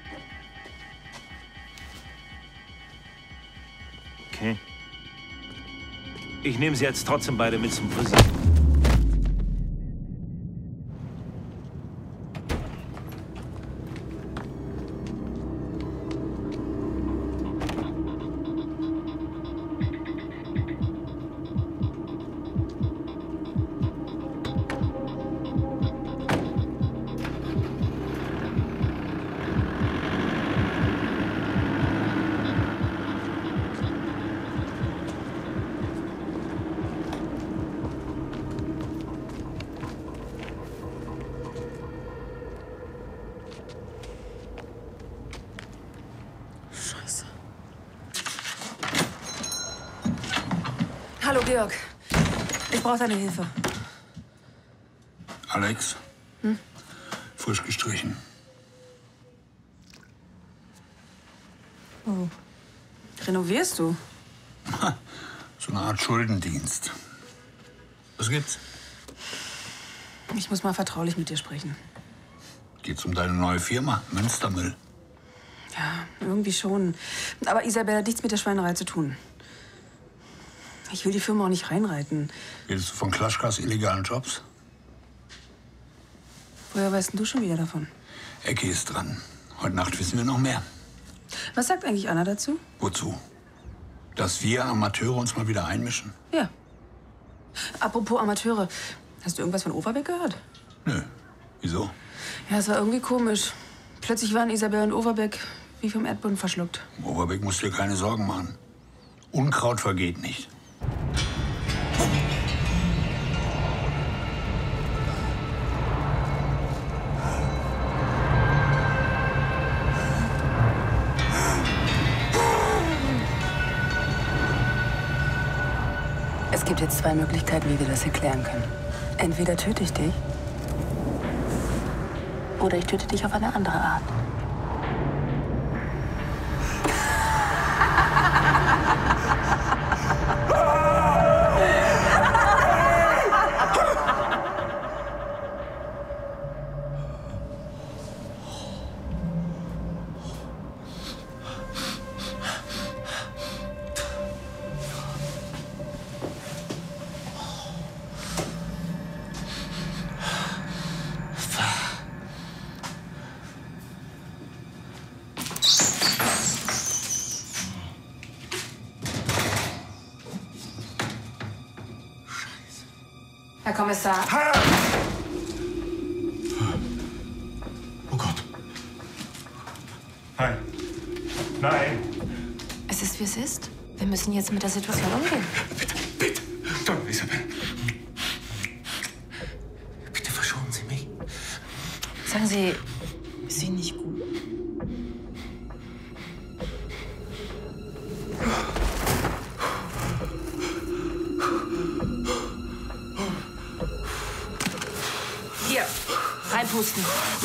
Speaker 9: Okay. Ich nehme sie jetzt trotzdem beide mit zum Präsidenten.
Speaker 16: Hallo, Georg. Ich brauche deine Hilfe.
Speaker 4: Alex?
Speaker 16: Hm?
Speaker 4: Frisch gestrichen.
Speaker 16: Oh. Renovierst du?
Speaker 4: So eine Art Schuldendienst. Was gibt's?
Speaker 16: Ich muss mal vertraulich mit dir sprechen.
Speaker 4: Geht's um deine neue Firma, Münstermüll?
Speaker 16: Ja, irgendwie schon. Aber Isabel hat nichts mit der Schweinerei zu tun. Ich will die Firma auch nicht reinreiten.
Speaker 4: Redest du von Klaschkas illegalen Jobs?
Speaker 16: Woher weißt denn du schon wieder davon?
Speaker 4: Ecki ist dran. Heute Nacht wissen wir noch mehr.
Speaker 16: Was sagt eigentlich Anna dazu?
Speaker 4: Wozu? Dass wir Amateure uns mal wieder einmischen?
Speaker 16: Ja. Apropos Amateure. Hast du irgendwas von Overbeck gehört?
Speaker 4: Nö. Wieso?
Speaker 16: Ja, es war irgendwie komisch. Plötzlich waren Isabel und Overbeck wie vom Erdboden verschluckt.
Speaker 4: Overbeck musst dir keine Sorgen machen. Unkraut vergeht nicht.
Speaker 16: Es gibt jetzt zwei Möglichkeiten, wie wir das erklären können. Entweder töte ich dich oder ich töte dich auf eine andere Art. Herr Kommissar.
Speaker 5: Oh Gott. Nein. Nein.
Speaker 15: Es ist, wie es ist. Wir müssen jetzt mit der Situation umgehen.
Speaker 5: Bitte. Doch, Isabel. Bitte verschonen Sie mich.
Speaker 15: Sagen Sie, ist Ihnen nicht gut? Hier, reinpusten.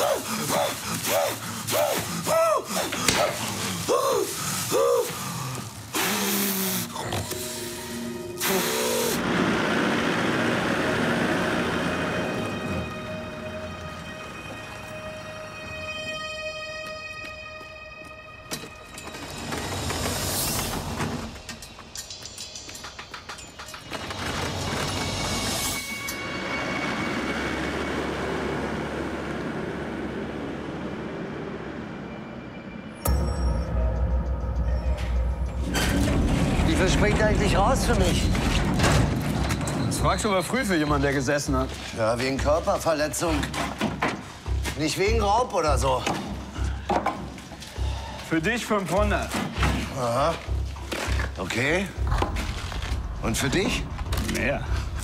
Speaker 7: Wie viel springt eigentlich raus für mich?
Speaker 17: Das fragst du aber früh für jemanden, der gesessen hat.
Speaker 7: Ja, wegen Körperverletzung. Nicht wegen Raub oder so.
Speaker 17: Für dich 500.
Speaker 7: Aha. Okay. Und für dich?
Speaker 17: Mehr.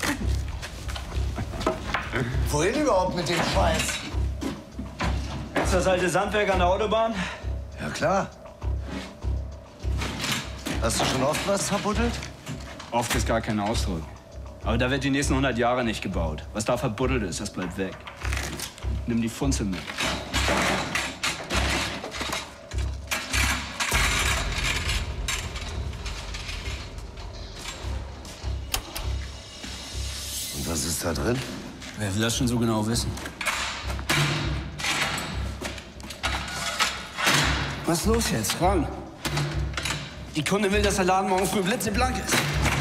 Speaker 7: Wohin überhaupt mit dem Scheiß?
Speaker 17: Ist das alte Sandwerk an der Autobahn?
Speaker 7: Ja, klar. Hast du schon oft was verbuddelt?
Speaker 17: Oft ist gar kein Ausdruck. Aber da wird die nächsten 100 Jahre nicht gebaut. Was da verbuddelt ist, das bleibt weg. Nimm die Funzel mit.
Speaker 7: Und was ist da drin?
Speaker 17: Wer will das schon so genau wissen? Was ist los jetzt? Ran! Die Kunde will, dass der Laden morgen früh blitzeblank ist.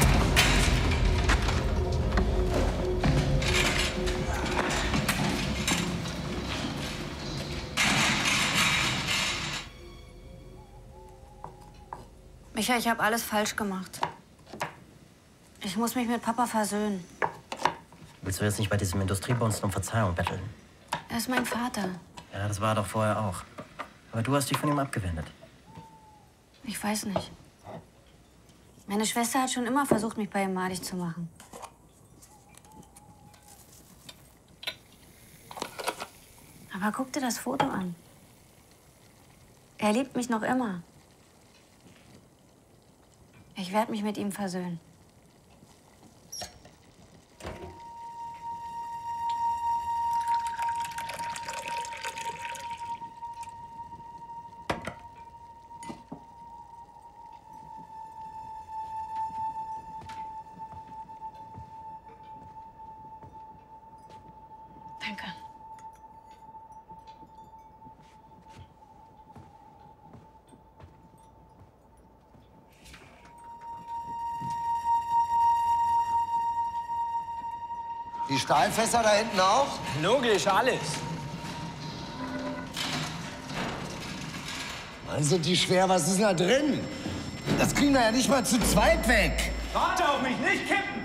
Speaker 21: Micha, ich habe alles falsch gemacht. Ich muss mich mit Papa versöhnen.
Speaker 12: Willst du jetzt nicht bei diesem Industriebunst um Verzeihung betteln?
Speaker 21: Er ist mein Vater.
Speaker 12: Ja, das war er doch vorher auch. Aber du hast dich von ihm abgewendet.
Speaker 21: Ich weiß nicht. Meine Schwester hat schon immer versucht, mich bei ihm madig zu machen. Aber guck dir das Foto an. Er liebt mich noch immer. Ich werde mich mit ihm versöhnen. Danke.
Speaker 7: Die Stahlfässer da hinten auch?
Speaker 17: Logisch, alles.
Speaker 7: Mann, sind die schwer. Was ist denn da drin? Das kriegen wir ja nicht mal zu zweit weg.
Speaker 17: Warte auf mich, nicht kippen!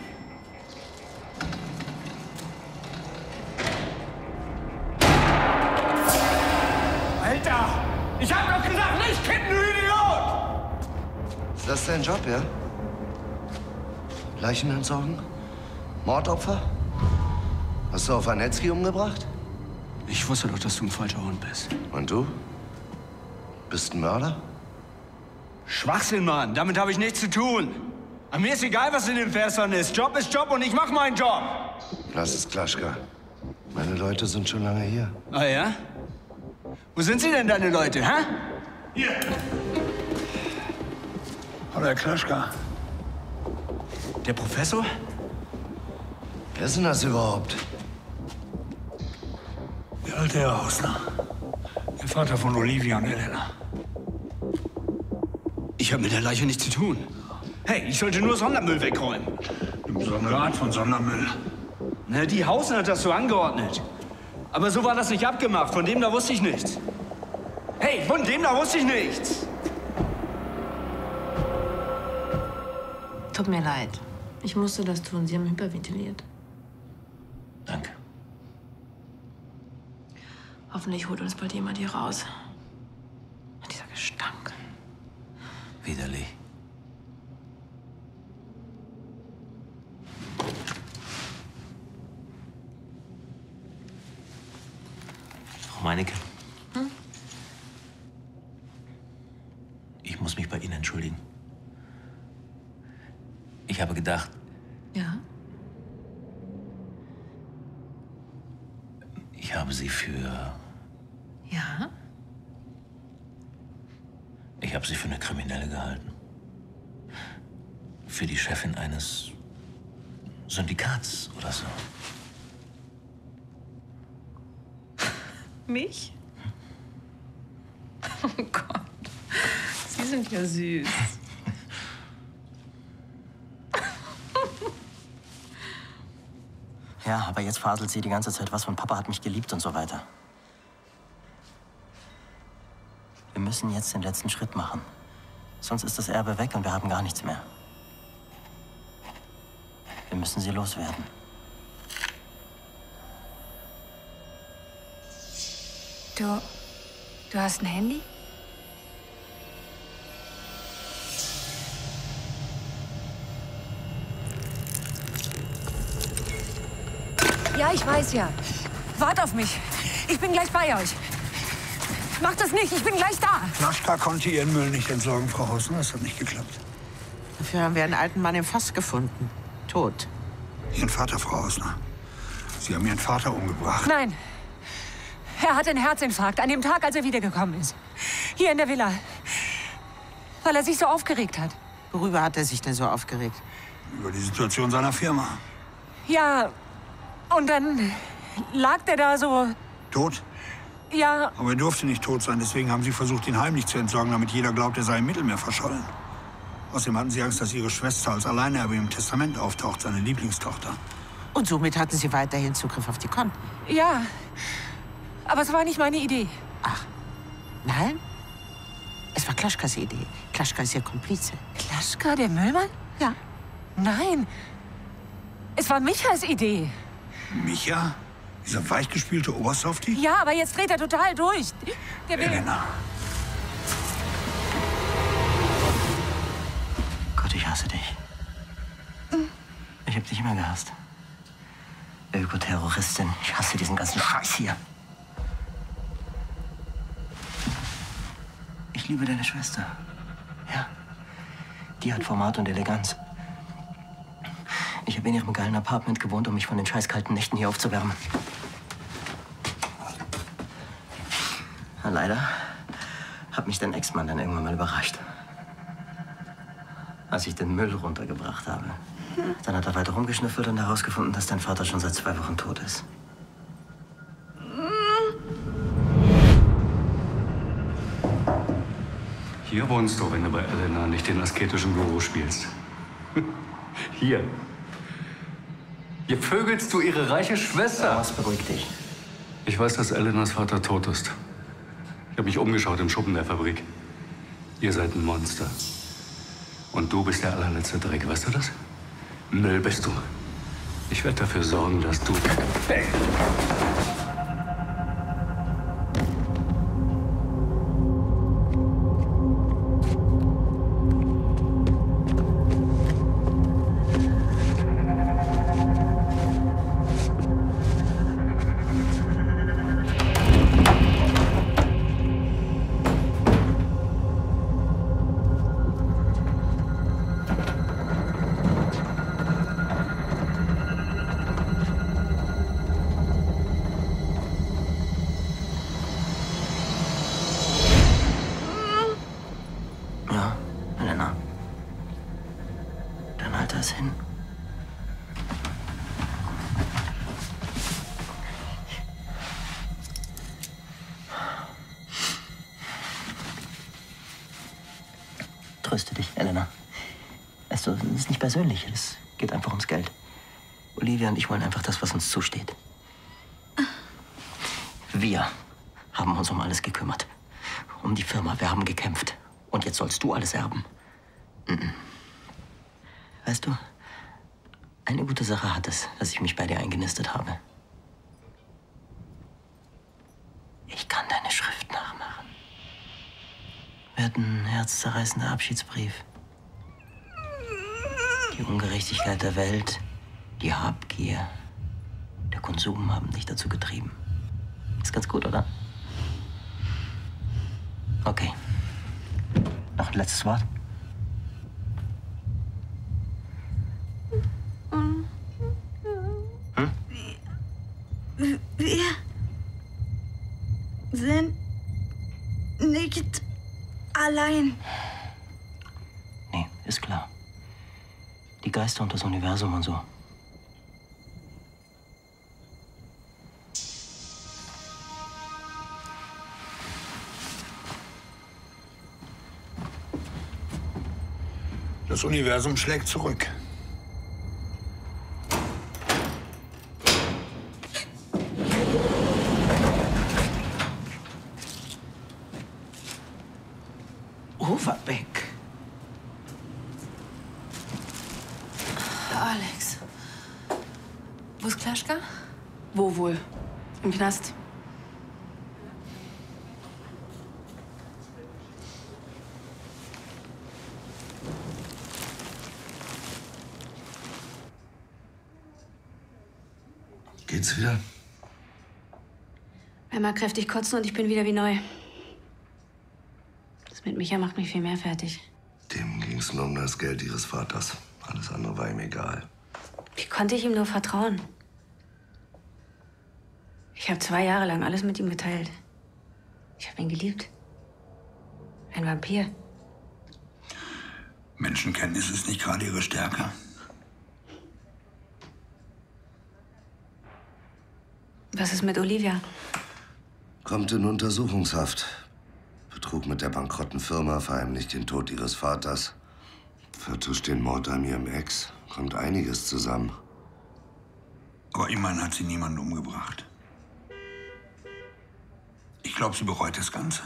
Speaker 17: Alter! Ich hab doch gesagt, nicht kippen, du Idiot!
Speaker 7: Ist das dein Job, ja? Leichen entsorgen? Mordopfer? Hast du auf Wanetzki umgebracht?
Speaker 17: Ich wusste doch, dass du ein falscher Hund bist.
Speaker 7: Und du? Bist ein Mörder?
Speaker 17: Schwachsinn, Mann. Damit habe ich nichts zu tun. Aber mir ist egal, was in den Fässern ist. Job ist Job und ich mache meinen Job.
Speaker 7: Lass es, Klaschka. Meine Leute sind schon lange hier.
Speaker 17: Ah ja? Wo sind sie denn, deine Leute, hä?
Speaker 5: Hier. Hallo, Herr Klaschka.
Speaker 17: Der Professor?
Speaker 7: Wer ist denn das überhaupt?
Speaker 5: Der alte Herr Hausner. Der Vater von Olivia und Elena.
Speaker 17: Ich habe mit der Leiche nichts zu tun. Hey, ich sollte nur Sondermüll wegräumen.
Speaker 5: Eine besondere Art von Sondermüll.
Speaker 17: Na, die Hausner hat das so angeordnet. Aber so war das nicht abgemacht. Von dem da wusste ich nichts. Hey, von dem da wusste ich nichts.
Speaker 6: Tut mir leid. Ich musste das tun. Sie haben hyperventiliert.
Speaker 12: Danke.
Speaker 6: Hoffentlich holt uns bald jemand hier raus. Dieser Gestank.
Speaker 12: Widerlich. Frau Meinecke.
Speaker 6: Hm?
Speaker 12: Ich muss mich bei Ihnen entschuldigen. Ich habe gedacht,
Speaker 6: Ja?
Speaker 12: ich habe Sie für...
Speaker 6: Ja?
Speaker 12: Ich habe Sie für eine Kriminelle gehalten. Für die Chefin eines Syndikats oder so.
Speaker 6: Mich? Oh Gott. Sie sind ja süß.
Speaker 12: Ja, aber jetzt faselt sie die ganze Zeit was von Papa hat mich geliebt und so weiter. Wir müssen jetzt den letzten Schritt machen. Sonst ist das Erbe weg und wir haben gar nichts mehr. Wir müssen sie loswerden.
Speaker 3: Du hast ein Handy?
Speaker 16: Ja, ich weiß ja. Wart auf mich. Ich bin gleich bei euch. Macht das nicht, ich bin gleich da.
Speaker 5: Klaschka konnte ihren Müll nicht entsorgen, Frau Hausner. Das hat nicht geklappt.
Speaker 8: Dafür haben wir einen alten Mann im Fass gefunden. Tot.
Speaker 5: Ihren Vater, Frau Hausner. Sie haben Ihren Vater umgebracht.
Speaker 16: Nein. Er hatte einen Herzinfarkt an dem Tag, als er wiedergekommen ist. Hier in der Villa. Weil er sich so aufgeregt hat.
Speaker 8: Worüber hat er sich denn so aufgeregt?
Speaker 5: Über die Situation seiner Firma.
Speaker 16: Ja, und dann lag der da so...
Speaker 5: Tot?
Speaker 10: Ja.
Speaker 5: Aber er durfte nicht tot sein, deswegen haben sie versucht, ihn heimlich zu entsorgen, damit jeder glaubt, er sei im Mittelmeer verschollen. Außerdem hatten sie Angst, dass ihre Schwester als Alleinerbe im Testament auftaucht, seine Lieblingstochter.
Speaker 8: Und somit hatten sie weiterhin Zugriff auf die Konten.
Speaker 10: Ja. Aber es war nicht meine Idee.
Speaker 8: Ach, nein? Es war Klaschkas Idee. Klaschka ist ihr Komplize.
Speaker 10: Klaschka, der Müllmann?
Speaker 8: Ja.
Speaker 10: Nein. Es war Michas Idee.
Speaker 5: Micha? Dieser weichgespülte Obersoftie?
Speaker 10: Ja, aber jetzt dreht er total durch. Der will...
Speaker 5: Elena.
Speaker 12: Gott, ich hasse dich. Ich hab dich immer gehasst. Ökoterroristin. Ich hasse diesen ganzen Scheiß hier. Ich liebe deine Schwester. Ja. Die hat Format und Eleganz. Ich habe in ihrem geilen Apartment gewohnt, um mich von den scheißkalten Nächten hier aufzuwärmen. Leider hat mich dein Ex-Mann dann irgendwann mal überrascht. Als ich den Müll runtergebracht habe. Dann hat er weiter rumgeschnüffelt und herausgefunden, dass dein Vater schon seit 2 Wochen tot ist.
Speaker 2: Hier wohnst du, wenn du bei Elena nicht den asketischen Guru spielst. Hier. Hier vögelst du ihre reiche Schwester.
Speaker 12: Was beruhigt dich?
Speaker 2: Ich weiß, dass Elenas Vater tot ist. Ich habe mich umgeschaut im Schuppen der Fabrik. Ihr seid ein Monster. Und du bist der allerletzte Dreck, weißt du das? Müll bist du. Ich werde dafür sorgen, dass du... Hey.
Speaker 12: Hin. Tröste dich, Elena. Weißt du, es ist nicht persönlich. Es geht einfach ums Geld. Olivia und ich wollen einfach das, was uns zusteht. Wir haben uns um alles gekümmert. Um die Firma. Wir haben gekämpft. Und jetzt sollst du alles erben. Weißt du, eine gute Sache hat es, dass ich mich bei dir eingenistet habe. Ich kann deine Schrift nachmachen. Wir hatten einen herzzerreißenden Abschiedsbrief. Die Ungerechtigkeit der Welt, die Habgier, der Konsum haben dich dazu getrieben. Ist ganz gut, oder? Okay. Noch ein letztes Wort?
Speaker 22: Wir sind nicht allein.
Speaker 12: Nee, ist klar. Die Geister und das Universum und so.
Speaker 5: Das Universum schlägt zurück.
Speaker 8: Overbeck.
Speaker 14: Alex. Wo ist Klaschka? Wo wohl? Im Knast.
Speaker 7: Geht's wieder?
Speaker 3: Einmal kräftig kotzen und ich bin wieder wie neu. Das mit Micha macht mich viel mehr fertig.
Speaker 7: Dem ging's nur um das Geld ihres Vaters. Alles andere war ihm egal.
Speaker 3: Wie konnte ich ihm nur vertrauen? Ich habe 2 Jahre lang alles mit ihm geteilt. Ich habe ihn geliebt. Ein Vampir.
Speaker 5: Menschenkenntnis ist nicht gerade ihre Stärke.
Speaker 3: Was ist mit Olivia?
Speaker 7: Kommt in Untersuchungshaft. Betrug mit der bankrotten Firma, verheimlicht den Tod ihres Vaters. Vertuscht den Mord an ihrem Ex. Kommt einiges zusammen.
Speaker 4: Aber immerhin hat sie niemanden umgebracht. Ich glaube, sie bereut das Ganze.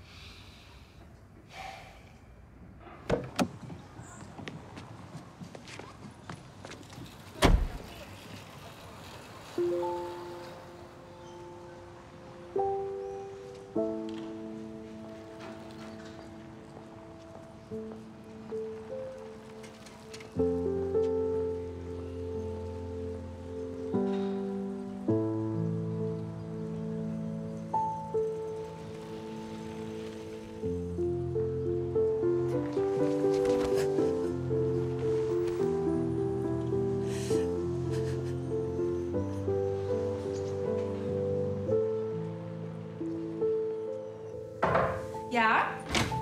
Speaker 10: Ja?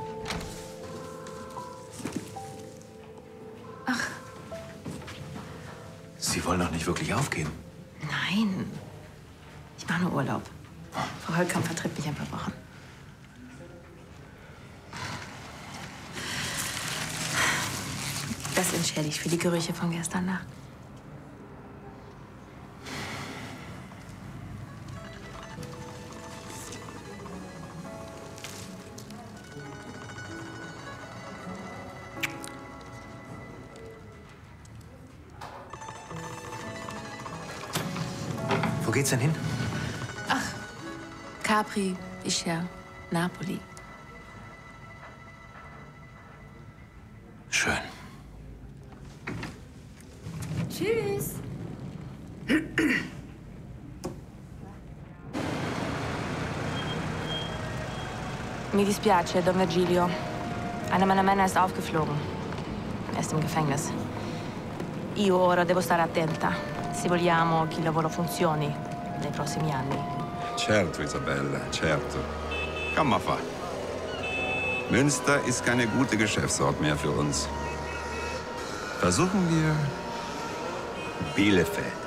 Speaker 9: Sie wollen doch nicht wirklich aufgeben.
Speaker 6: Nein. Ich mache nur Urlaub. Frau Holtkamp vertritt mich ein paar Wochen. Das entschädigt für die Gerüche von gestern Nacht.
Speaker 9: Wo geht's denn hin?
Speaker 6: Capri, Ischia, Napoli.
Speaker 9: Schön.
Speaker 21: Tschüss.
Speaker 6: Mi dispiace, Don Virgilio. Einer meiner Männer ist aufgeflogen. Er ist im Gefängnis. Io ora devo stare attenta, se vogliamo che il lavoro funzioni nei prossimi anni.
Speaker 1: Certo, Isabella, certo. Kann man fahren. Münster ist keine gute Geschäftsort mehr für uns. Versuchen wir Bielefeld.